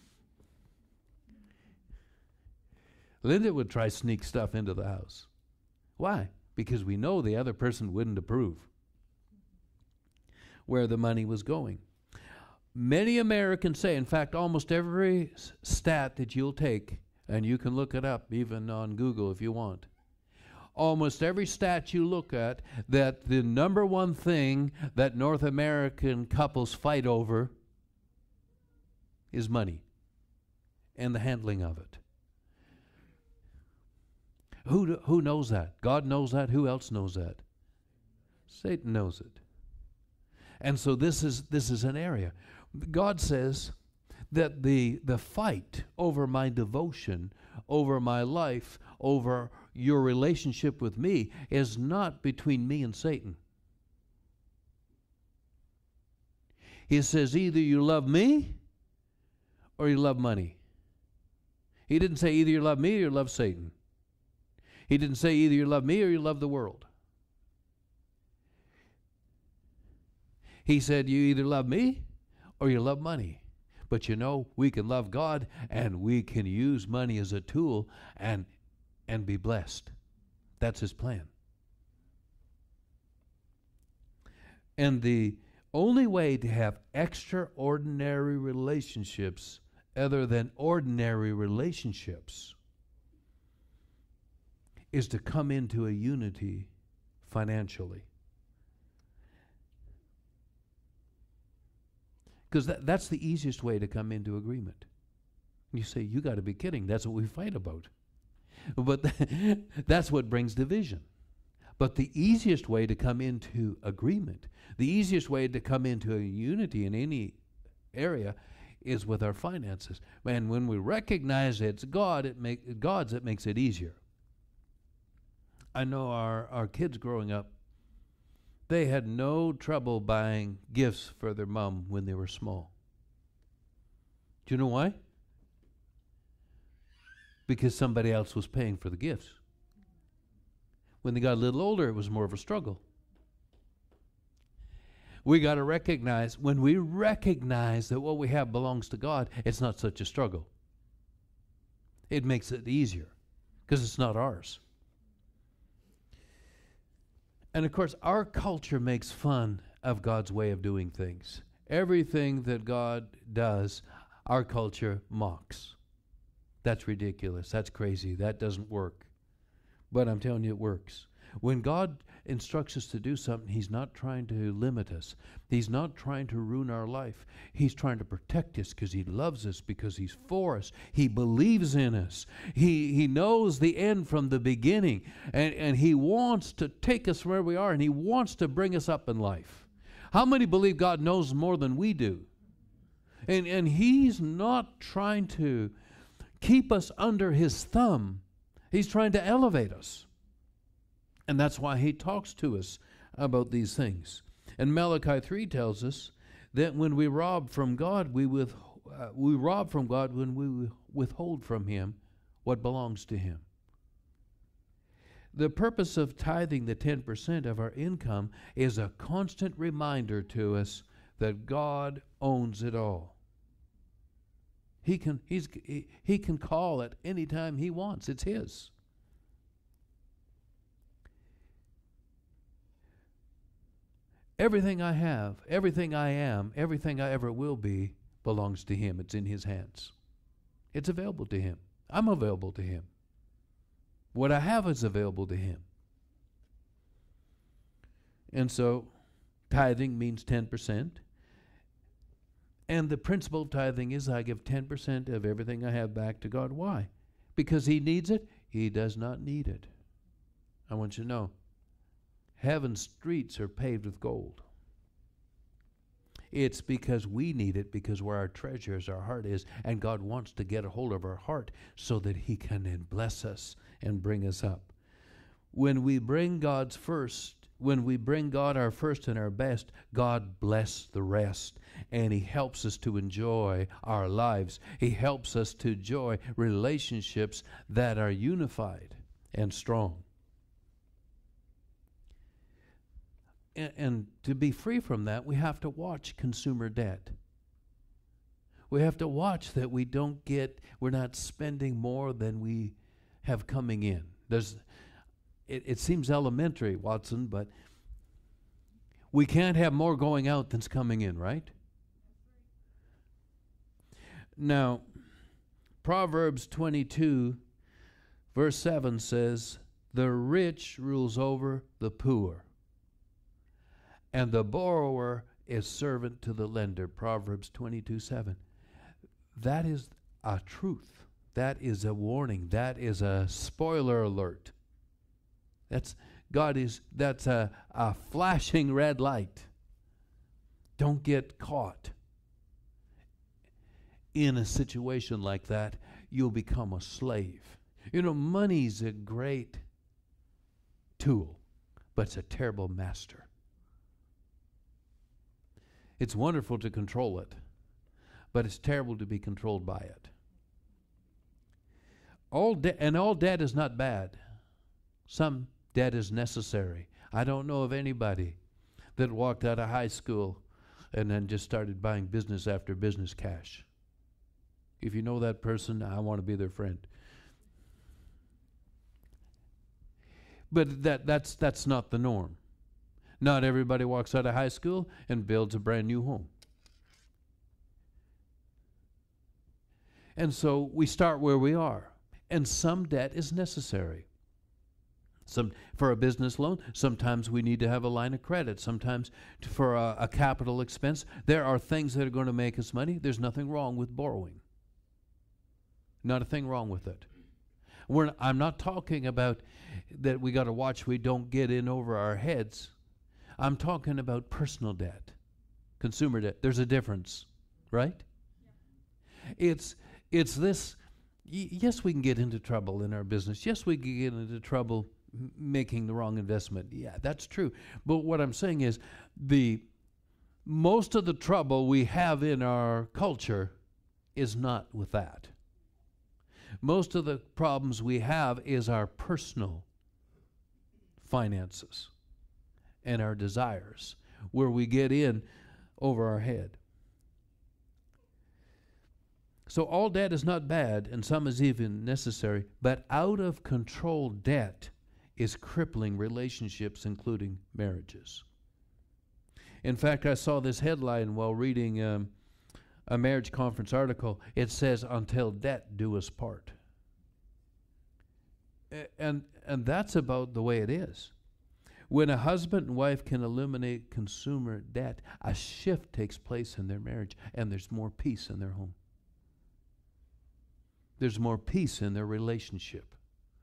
Linda would try sneak stuff into the house. Why? Because we know the other person wouldn't approve where the money was going. Many Americans say, in fact, almost every stat that you'll take, and you can look it up even on Google if you want, almost every stat you look at, that the number one thing that North American couples fight over is money and the handling of it. Who knows that? God knows that. Who else knows that? Satan knows it. And so this is an area. God says that the fight over my devotion, over my life, over your relationship with me is not between me and Satan. He says either you love me or you love money. He didn't say either you love me or you love Satan. He didn't say either you love me or you love the world. He said you either love me or you love money. But you know, we can love God and we can use money as a tool and be blessed. That's his plan. And the only way to have extraordinary relationships other than ordinary relationships is to come into a unity financially. Because that's the easiest way to come into agreement. You say, you got to be kidding. That's what we fight about. But that's what brings division. But the easiest way to come into agreement, the easiest way to come into a unity in any area is with our finances. And when we recognize it's God, it makes it easier. I know our kids growing up, they had no trouble buying gifts for their mom when they were small. Do you know why? Because somebody else was paying for the gifts. When they got a little older, it was more of a struggle. We got to recognize, when we recognize that what we have belongs to God, it's not such a struggle. It makes it easier because it's not ours. And of course, our culture makes fun of God's way of doing things. Everything that God does, our culture mocks. That's ridiculous. That's crazy. That doesn't work. But I'm telling you, it works. When God instructs us to do something, he's not trying to limit us. He's not trying to ruin our life. He's trying to protect us because he loves us, because he's for us. He believes in us. He knows the end from the beginning. And he wants to take us where we are, and he wants to bring us up in life. How many believe God knows more than we do? And he's not trying to keep us under his thumb. He's trying to elevate us. And that's why he talks to us about these things. And Malachi 3 tells us that when we rob from God, we rob from God when we withhold from him what belongs to him. The purpose of tithing the 10% of our income is a constant reminder to us that God owns it all. He can call at any time he wants. It's his. Everything I have, everything I am, everything I ever will be belongs to him. It's in his hands. It's available to him. I'm available to him. What I have is available to him. And so tithing means 10%. And the principle of tithing is I give 10% of everything I have back to God. Why? Because he needs it? He does not need it. I want you to know, heaven's streets are paved with gold. It's because we need it, because where our treasure is, our heart is, and God wants to get a hold of our heart so that he can then bless us and bring us up. When we bring God our first and our best, God bless the rest. And he helps us to enjoy our lives. He helps us to enjoy relationships that are unified and strong. And to be free from that, we have to watch consumer debt. We have to watch that we're not spending more than we have coming in. It seems elementary, Watson, but we can't have more going out than's coming in, right? Now, Proverbs 22, verse 7 says, "The rich rules over the poor, and the borrower is servant to the lender." Proverbs 22:7. That is a truth. That is a warning. That is a spoiler alert. That's a flashing red light. Don't get caught in a situation like that. You'll become a slave. You know, money's a great tool, but it's a terrible master. It's wonderful to control it, but it's terrible to be controlled by it. All debt is not bad. Some debt is necessary. I don't know of anybody that walked out of high school and then just started buying business after business cash. If you know that person, I want to be their friend. But that's not the norm. Not everybody walks out of high school and builds a brand new home. And so we start where we are. And some debt is necessary. For a business loan, sometimes we need to have a line of credit. Sometimes for a capital expense, there are things that are going to make us money. There's nothing wrong with borrowing. Not a thing wrong with it. I'm not talking about that we got to watch we don't get in over our heads. I'm talking about personal debt, consumer debt. There's a difference, right? Yeah. It's this. Yes, we can get into trouble in our business. Yes, we can get into trouble making the wrong investment. Yeah, that's true. But what I'm saying is most of the trouble we have in our culture is not with that. Most of the problems we have is our personal finances and our desires, where we get in over our head. So all debt is not bad, and some is even necessary, but out of control debt is crippling relationships, including marriages. In fact, I saw this headline while reading a marriage conference article. It says, "Until death do us part." And that's about the way it is. When a husband and wife can eliminate consumer debt, a shift takes place in their marriage, and there's more peace in their home. There's more peace in their relationship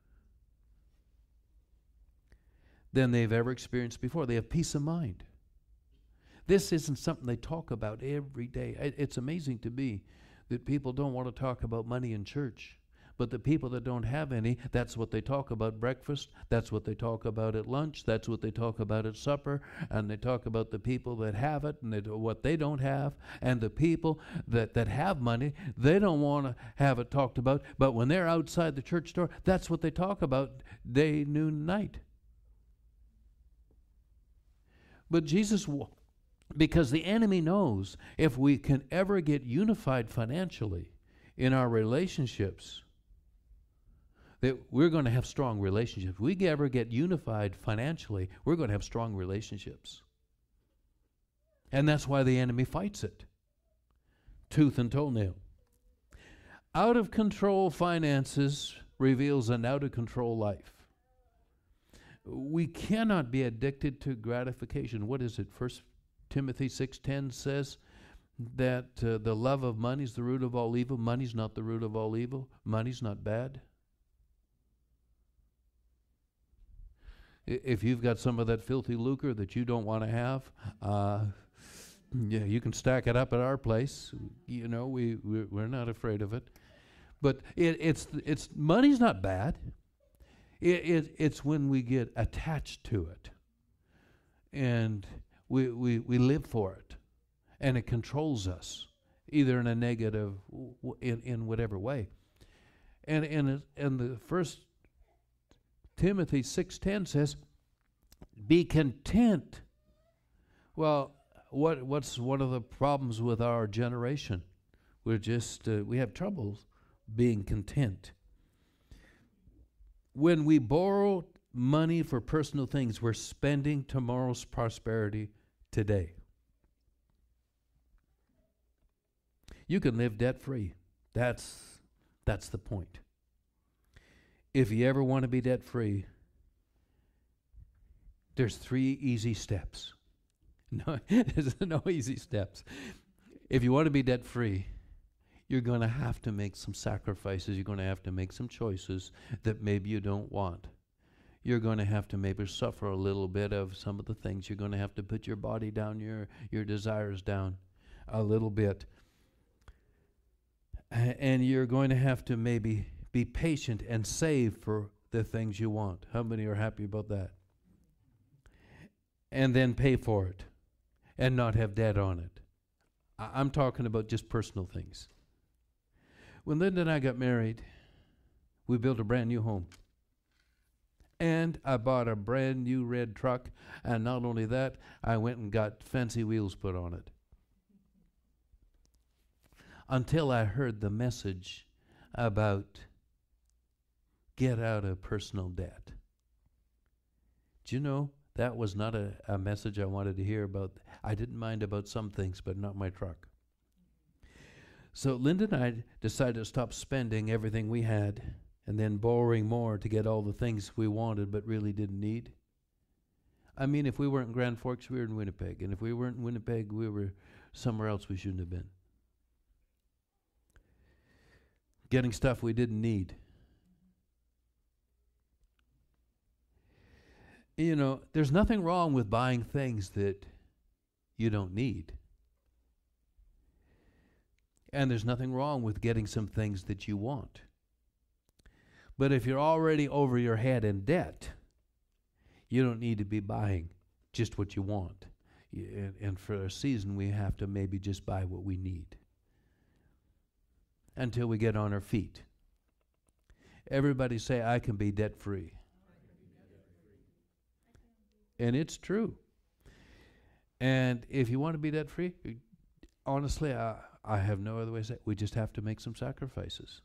than they've ever experienced before. They have peace of mind. This isn't something they talk about every day. It's amazing to me that people don't want to talk about money in church. But the people that don't have any, that's what they talk about breakfast, that's what they talk about at lunch, that's what they talk about at supper, and they talk about the people that have it and what they don't have, and the people that have money, they don't want to have it talked about, but when they're outside the church door, that's what they talk about day, noon, night. But Jesus, because the enemy knows if we can ever get unified financially in our relationships, that we're going to have strong relationships. If we ever get unified financially, we're going to have strong relationships. And that's why the enemy fights it, tooth and toenail. Out of control finances reveals an out of control life. We cannot be addicted to gratification. What is it? 1 Timothy 6:10 says that the love of money is the root of all evil. Money's not the root of all evil. Money's not bad. If you've got some of that filthy lucre that you don't want to have, yeah, you can stack it up at our place. You know, we're not afraid of it. But it's money's not bad. It's when we get attached to it, and we live for it, and it controls us, either in a negative, in whatever way. And the 1 Timothy 6:10 says, "Be content." Well, what's one of the problems with our generation? We're just we have trouble being content. When we borrow money for personal things, we're spending tomorrow's prosperity today. You can live debt-free. That's the point. If you ever want to be debt-free, there's 3 easy steps. No, there's no easy steps. If you want to be debt-free, you're going to have to make some sacrifices. You're going to have to make some choices that maybe you don't want. You're going to have to maybe suffer a little bit of some of the things. You're going to have to put your body down, your desires down a little bit. And you're going to have to maybe be patient and save for the things you want. How many are happy about that? And then pay for it and not have debt on it. I'm talking about just personal things. When Linda and I got married, we built a brand new home. And I bought a brand new red truck. And not only that, I went and got fancy wheels put on it. Until I heard the message about get out of personal debt. Do you know, that was not a message I wanted to hear about. I didn't mind about some things, but not my truck. So Linda and I decided to stop spending everything we had and then borrowing more to get all the things we wanted but really didn't need. I mean, if we weren't in Grand Forks, we were in Winnipeg. And if we weren't in Winnipeg, we were somewhere else we shouldn't have been. Getting stuff we didn't need. You know, there's nothing wrong with buying things that you don't need. And there's nothing wrong with getting some things that you want. But if you're already over your head in debt, you don't need to be buying just what you want. And for a season, we have to maybe just buy what we need until we get on our feet. Everybody say, I can be debt-free. And it's true. And if you want to be debt-free, honestly, I have no other way to say it. We just have to make some sacrifices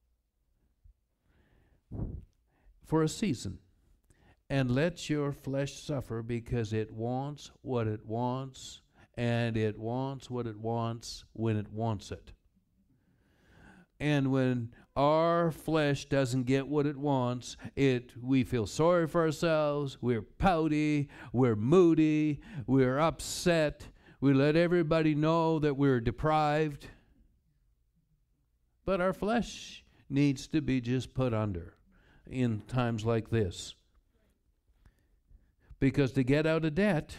for a season. And let your flesh suffer because it wants what it wants, and it wants what it wants when it wants it. And when our flesh doesn't get what it wants, we feel sorry for ourselves, we're pouty, we're moody, we're upset, we let everybody know that we're deprived. But our flesh needs to be just put under in times like this. Because to get out of debt,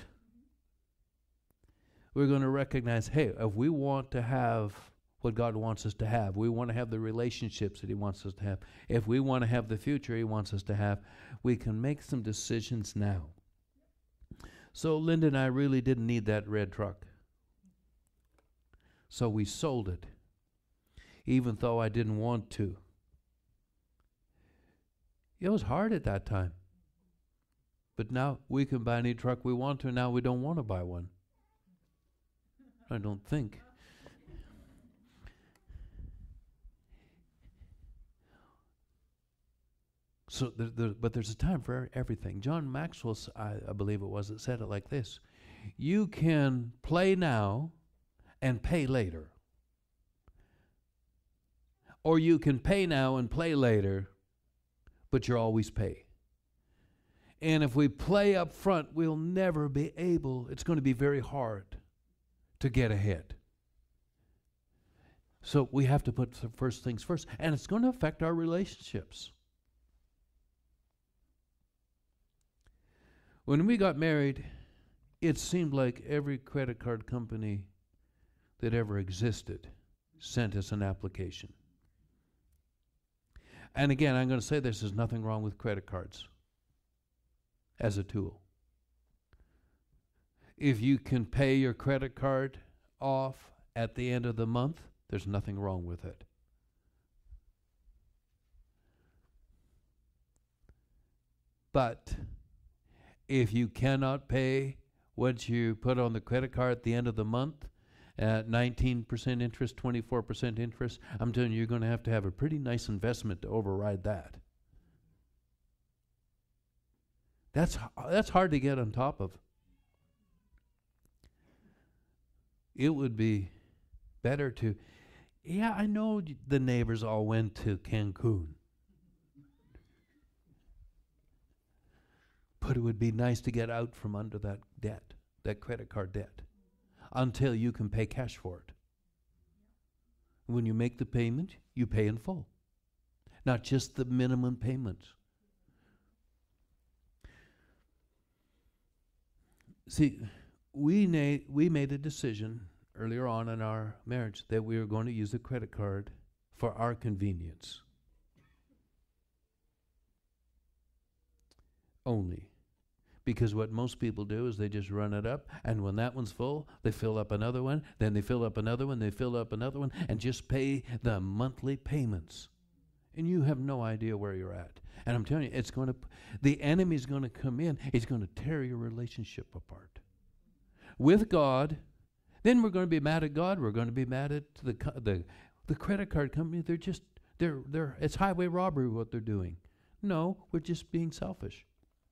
we're going to recognize, hey, if we want to have what God wants us to have, we want to have the relationships that He wants us to have, if we want to have the future He wants us to have, we can make some decisions now. So Linda and I really didn't need that red truck. So we sold it, even though I didn't want to. It was hard at that time. But now we can buy any truck we want to. Now we don't want to buy one. I don't think. So, but there's a time for everything. John Maxwell, I believe it was, that said it like this. You can play now and pay later. Or you can pay now and play later, but you're always pay. And if we play up front, we'll never be able, it's going to be very hard to get ahead. So we have to put the first things first, and it's going to affect our relationships. When we got married, it seemed like every credit card company that ever existed sent us an application. And again, I'm going to say this, there's nothing wrong with credit cards as a tool. If you can pay your credit card off at the end of the month, there's nothing wrong with it. But if you cannot pay what you put on the credit card at the end of the month, at 19% interest, 24% interest, I'm telling you, you're going to have a pretty nice investment to override that. That's hard to get on top of. It would be better to, I know the neighbors all went to Cancun, but it would be nice to get out from under that debt, that credit card debt, until you can pay cash for it. When you make the payment, you pay in full, not just the minimum payments. See, we made a decision earlier on in our marriage that we were going to use the credit card for our convenience only. Because what most people do is they just run it up, and when that one's full, they fill up another one, then they fill up another one, they fill up another one, and just pay the monthly payments. And you have no idea where you're at. And I'm telling you, the enemy's going to come in. He's going to tear your relationship apart. With God, then we're going to be mad at God. We're going to be mad at the credit card company. It's highway robbery what they're doing. No, we're just being selfish.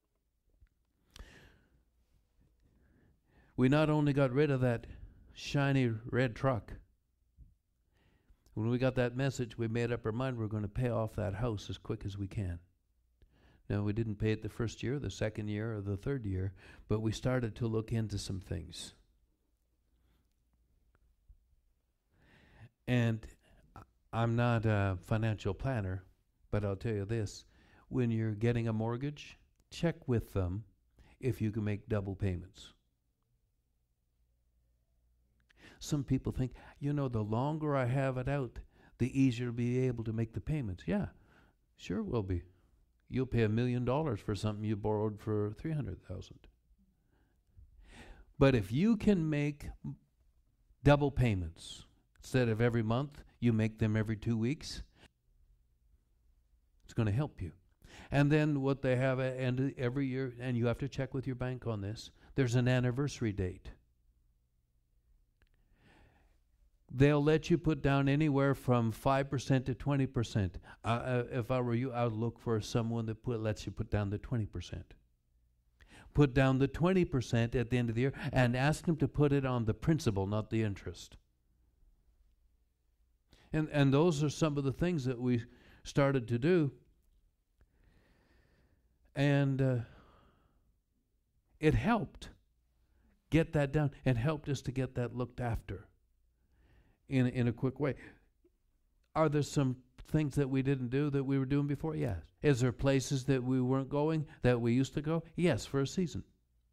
We not only got rid of that shiny red truck. When we got that message, we made up our mind we're going to pay off that house as quick as we can. Now, we didn't pay it the first year, the second year, or the third year, but we started to look into some things. And I'm not a financial planner, but I'll tell you this. When you're getting a mortgage, check with them if you can make double payments. Some people think, the longer I have it out, the easier to be able to make the payments. Yeah, sure it will be. You'll pay $1 million for something you borrowed for $300,000. But if you can make double payments, instead of every month, you make them every 2 weeks, it's going to help you. And then what they have at end every year, and you have to check with your bank on this, there's an anniversary date. They'll let you put down anywhere from 5% to 20%. If I were you, I would look for someone that lets you put down the 20%. Put down the 20% at the end of the year and ask them to put it on the principal, not the interest. And those are some of the things that we started to do. And it helped get that down. It helped us to get that looked after in a quick way. Are there some things that we didn't do that we were doing before? Yes. Is there places that we weren't going that we used to go? Yes, for a season.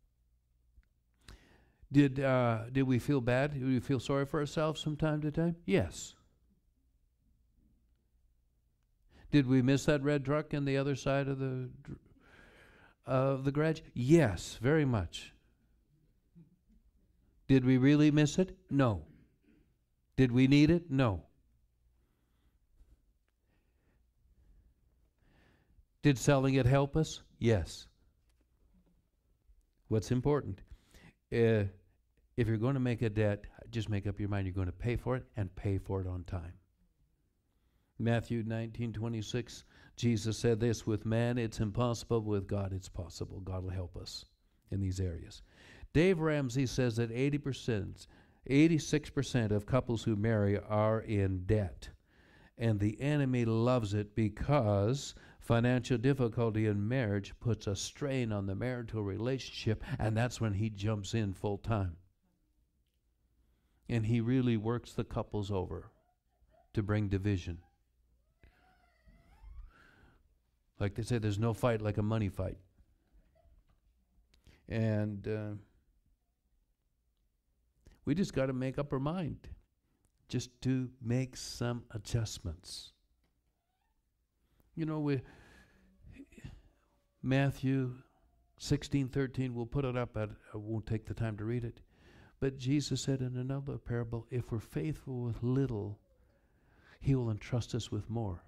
Did we feel bad? Did we feel sorry for ourselves from time to time? Yes. Did we miss that red truck on the other side of the garage? Yes, very much. Did we really miss it? No. Did we need it? No. Did selling it help us? Yes. What's important? If you're going to make a debt, just make up your mind you're going to pay for it and pay for it on time. Matthew 19:26, Jesus said this, with man it's impossible, with God it's possible. God will help us in these areas. Dave Ramsey says that 86% of couples who marry are in debt. And the enemy loves it because financial difficulty in marriage puts a strain on the marital relationship, and that's when he jumps in full time. And he really works the couples over to bring division. Like they say, there's no fight like a money fight. And we just got to make up our mind just to make some adjustments. You know, Matthew 16:13, we'll put it up. I won't take the time to read it. But Jesus said in another parable, if we're faithful with little, he will entrust us with more.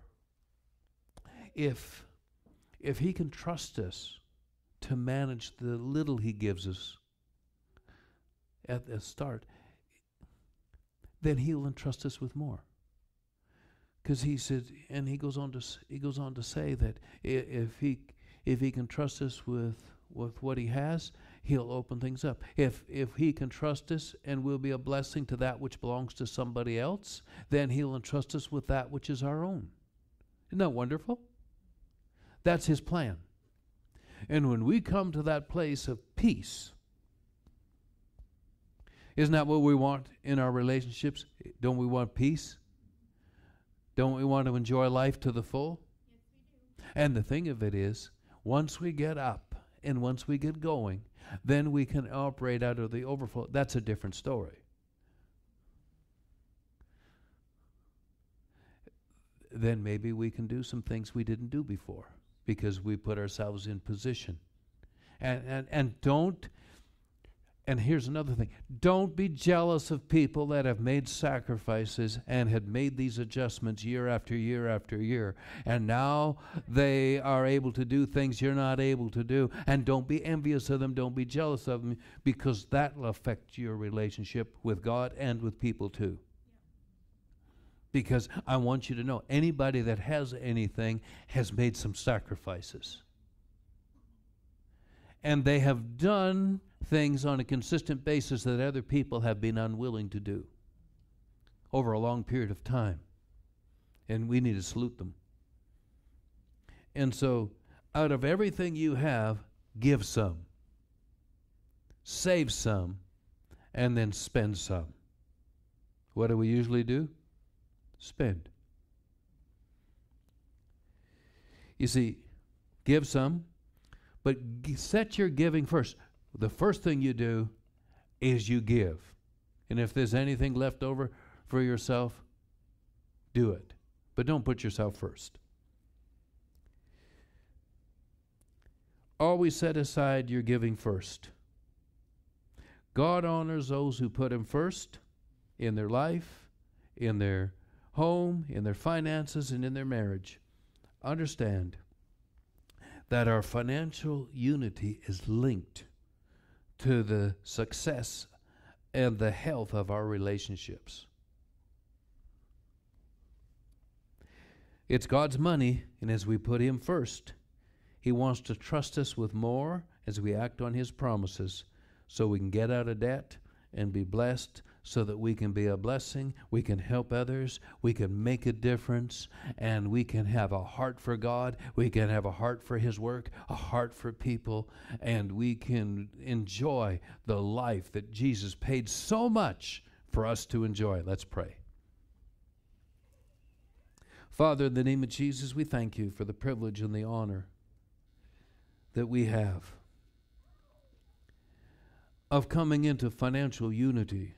If he can trust us to manage the little he gives us at the start, then he'll entrust us with more. Because he said, and he goes on to say that if he can trust us with what he has, he'll open things up. If he can trust us and we'll be a blessing to that which belongs to somebody else, then he'll entrust us with that which is our own. Isn't that wonderful? That's his plan. And when we come to that place of peace, isn't that what we want in our relationships? Don't we want peace? Don't we want to enjoy life to the full? Yes, we do. And the thing of it is, once we get up and once we get going, then we can operate out of the overflow. That's a different story. Then maybe we can do some things we didn't do before because we put ourselves in position. And don't, and here's another thing, don't be jealous of people that have made sacrifices and had made these adjustments year after year after year, and now they are able to do things you're not able to do. And don't be envious of them, don't be jealous of them, because that will affect your relationship with God and with people too. Because I want you to know, anybody that has anything has made some sacrifices. And they have done things on a consistent basis that other people have been unwilling to do over a long period of time. And we need to salute them. And so, out of everything you have, give some. Save some. And then spend some. What do we usually do? Spend. You see, give some, but set your giving first. The first thing you do is you give. And if there's anything left over for yourself, do it. But don't put yourself first. Always set aside your giving first. God honors those who put him first in their life, in their home, in their finances, and in their marriage. Understand that our financial unity is linked to the success and the health of our relationships. It's God's money, and as we put him first, he wants to trust us with more as we act on his promises so we can get out of debt and be blessed, so that we can be a blessing, we can help others, we can make a difference, and we can have a heart for God, we can have a heart for his work, a heart for people, and we can enjoy the life that Jesus paid so much for us to enjoy. Let's pray. Father, in the name of Jesus, we thank you for the privilege and the honor that we have of coming into financial unity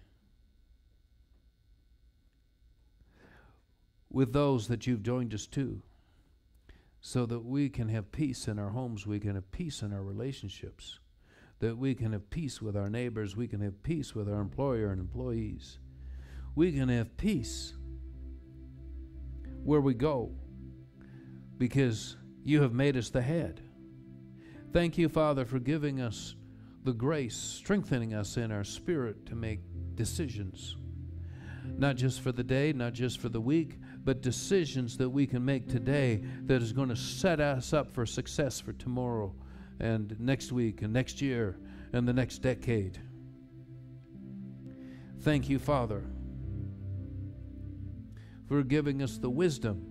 with those that you've joined us to, so that we can have peace in our homes, we can have peace in our relationships, that we can have peace with our neighbors, we can have peace with our employer and employees. We can have peace where we go, because you have made us the head. Thank you, Father, for giving us the grace, strengthening us in our spirit to make decisions, not just for the day, not just for the week, but decisions that we can make today that is going to set us up for success for tomorrow and next week and next year and the next decade. Thank you, Father, for giving us the wisdom,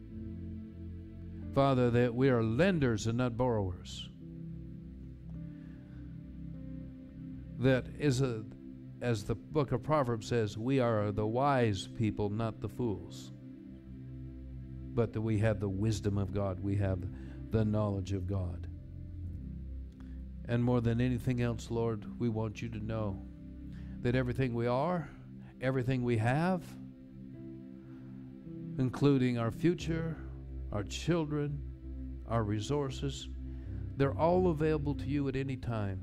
Father, that we are lenders and not borrowers. That is as the book of Proverbs says, we are the wise people, not the fools. But that we have the wisdom of God. We have the knowledge of God. And more than anything else, Lord, we want you to know that everything we are, everything we have, including our future, our children, our resources, they're all available to you at any time.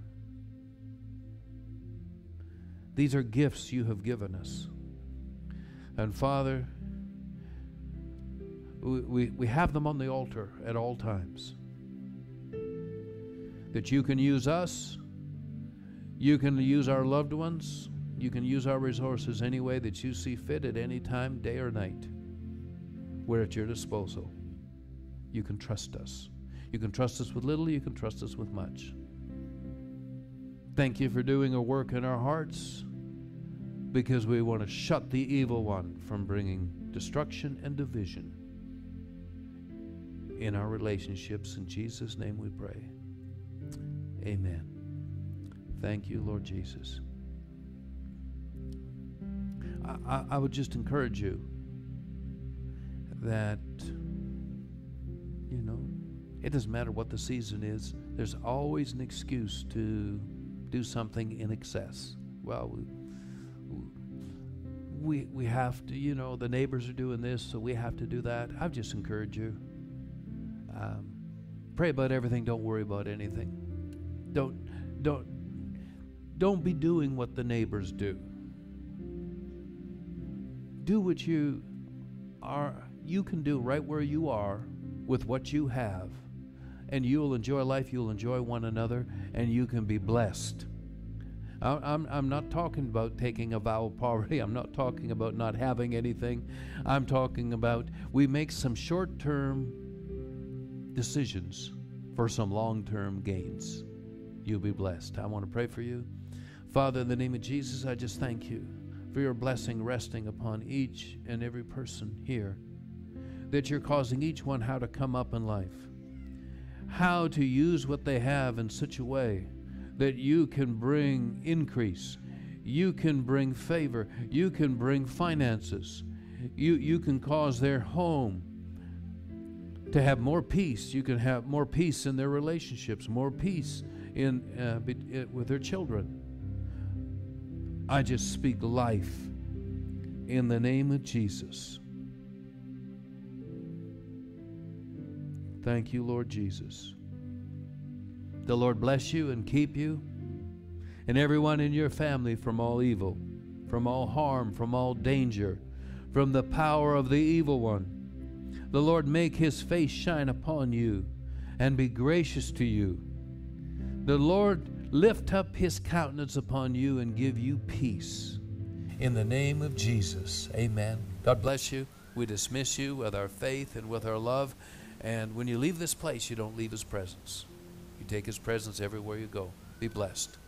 These are gifts you have given us. And Father, we have them on the altar at all times. That you can use us, you can use our loved ones, you can use our resources any way that you see fit at any time, day or night. We're at your disposal. You can trust us. You can trust us with little, you can trust us with much. Thank you for doing a work in our hearts, because we want to shut the evil one from bringing destruction and division in our relationships. In Jesus' name we pray. Amen. Thank you, Lord Jesus. I would just encourage you that, it doesn't matter what the season is, there's always an excuse to do something in excess. Well, we have to, the neighbors are doing this, so we have to do that. I would just encourage you. Pray about everything, don't worry about anything. Don't be doing what the neighbors do. Do what you can do right where you are with what you have, and you'll enjoy life, you'll enjoy one another, and you can be blessed. I'm not talking about taking a vow of poverty. I'm not talking about not having anything. I'm talking about we make some short-term decisions for some long-term gains. You'll be blessed. I want to pray for you. Father, in the name of Jesus, I just thank you for your blessing resting upon each and every person here, that you're causing each one how to come up in life, how to use what they have in such a way that you can bring increase, you can bring favor, you can bring finances, you can cause their home to have more peace. You can have more peace in their relationships, more peace with their children. I just speak life in the name of Jesus. Thank you, Lord Jesus. The Lord bless you and keep you, and everyone in your family from all evil, from all harm, from all danger, from the power of the evil one. The Lord make his face shine upon you and be gracious to you. The Lord lift up his countenance upon you and give you peace. In the name of Jesus, amen. God bless you. We dismiss you with our faith and with our love. And when you leave this place, you don't leave his presence. You take his presence everywhere you go. Be blessed.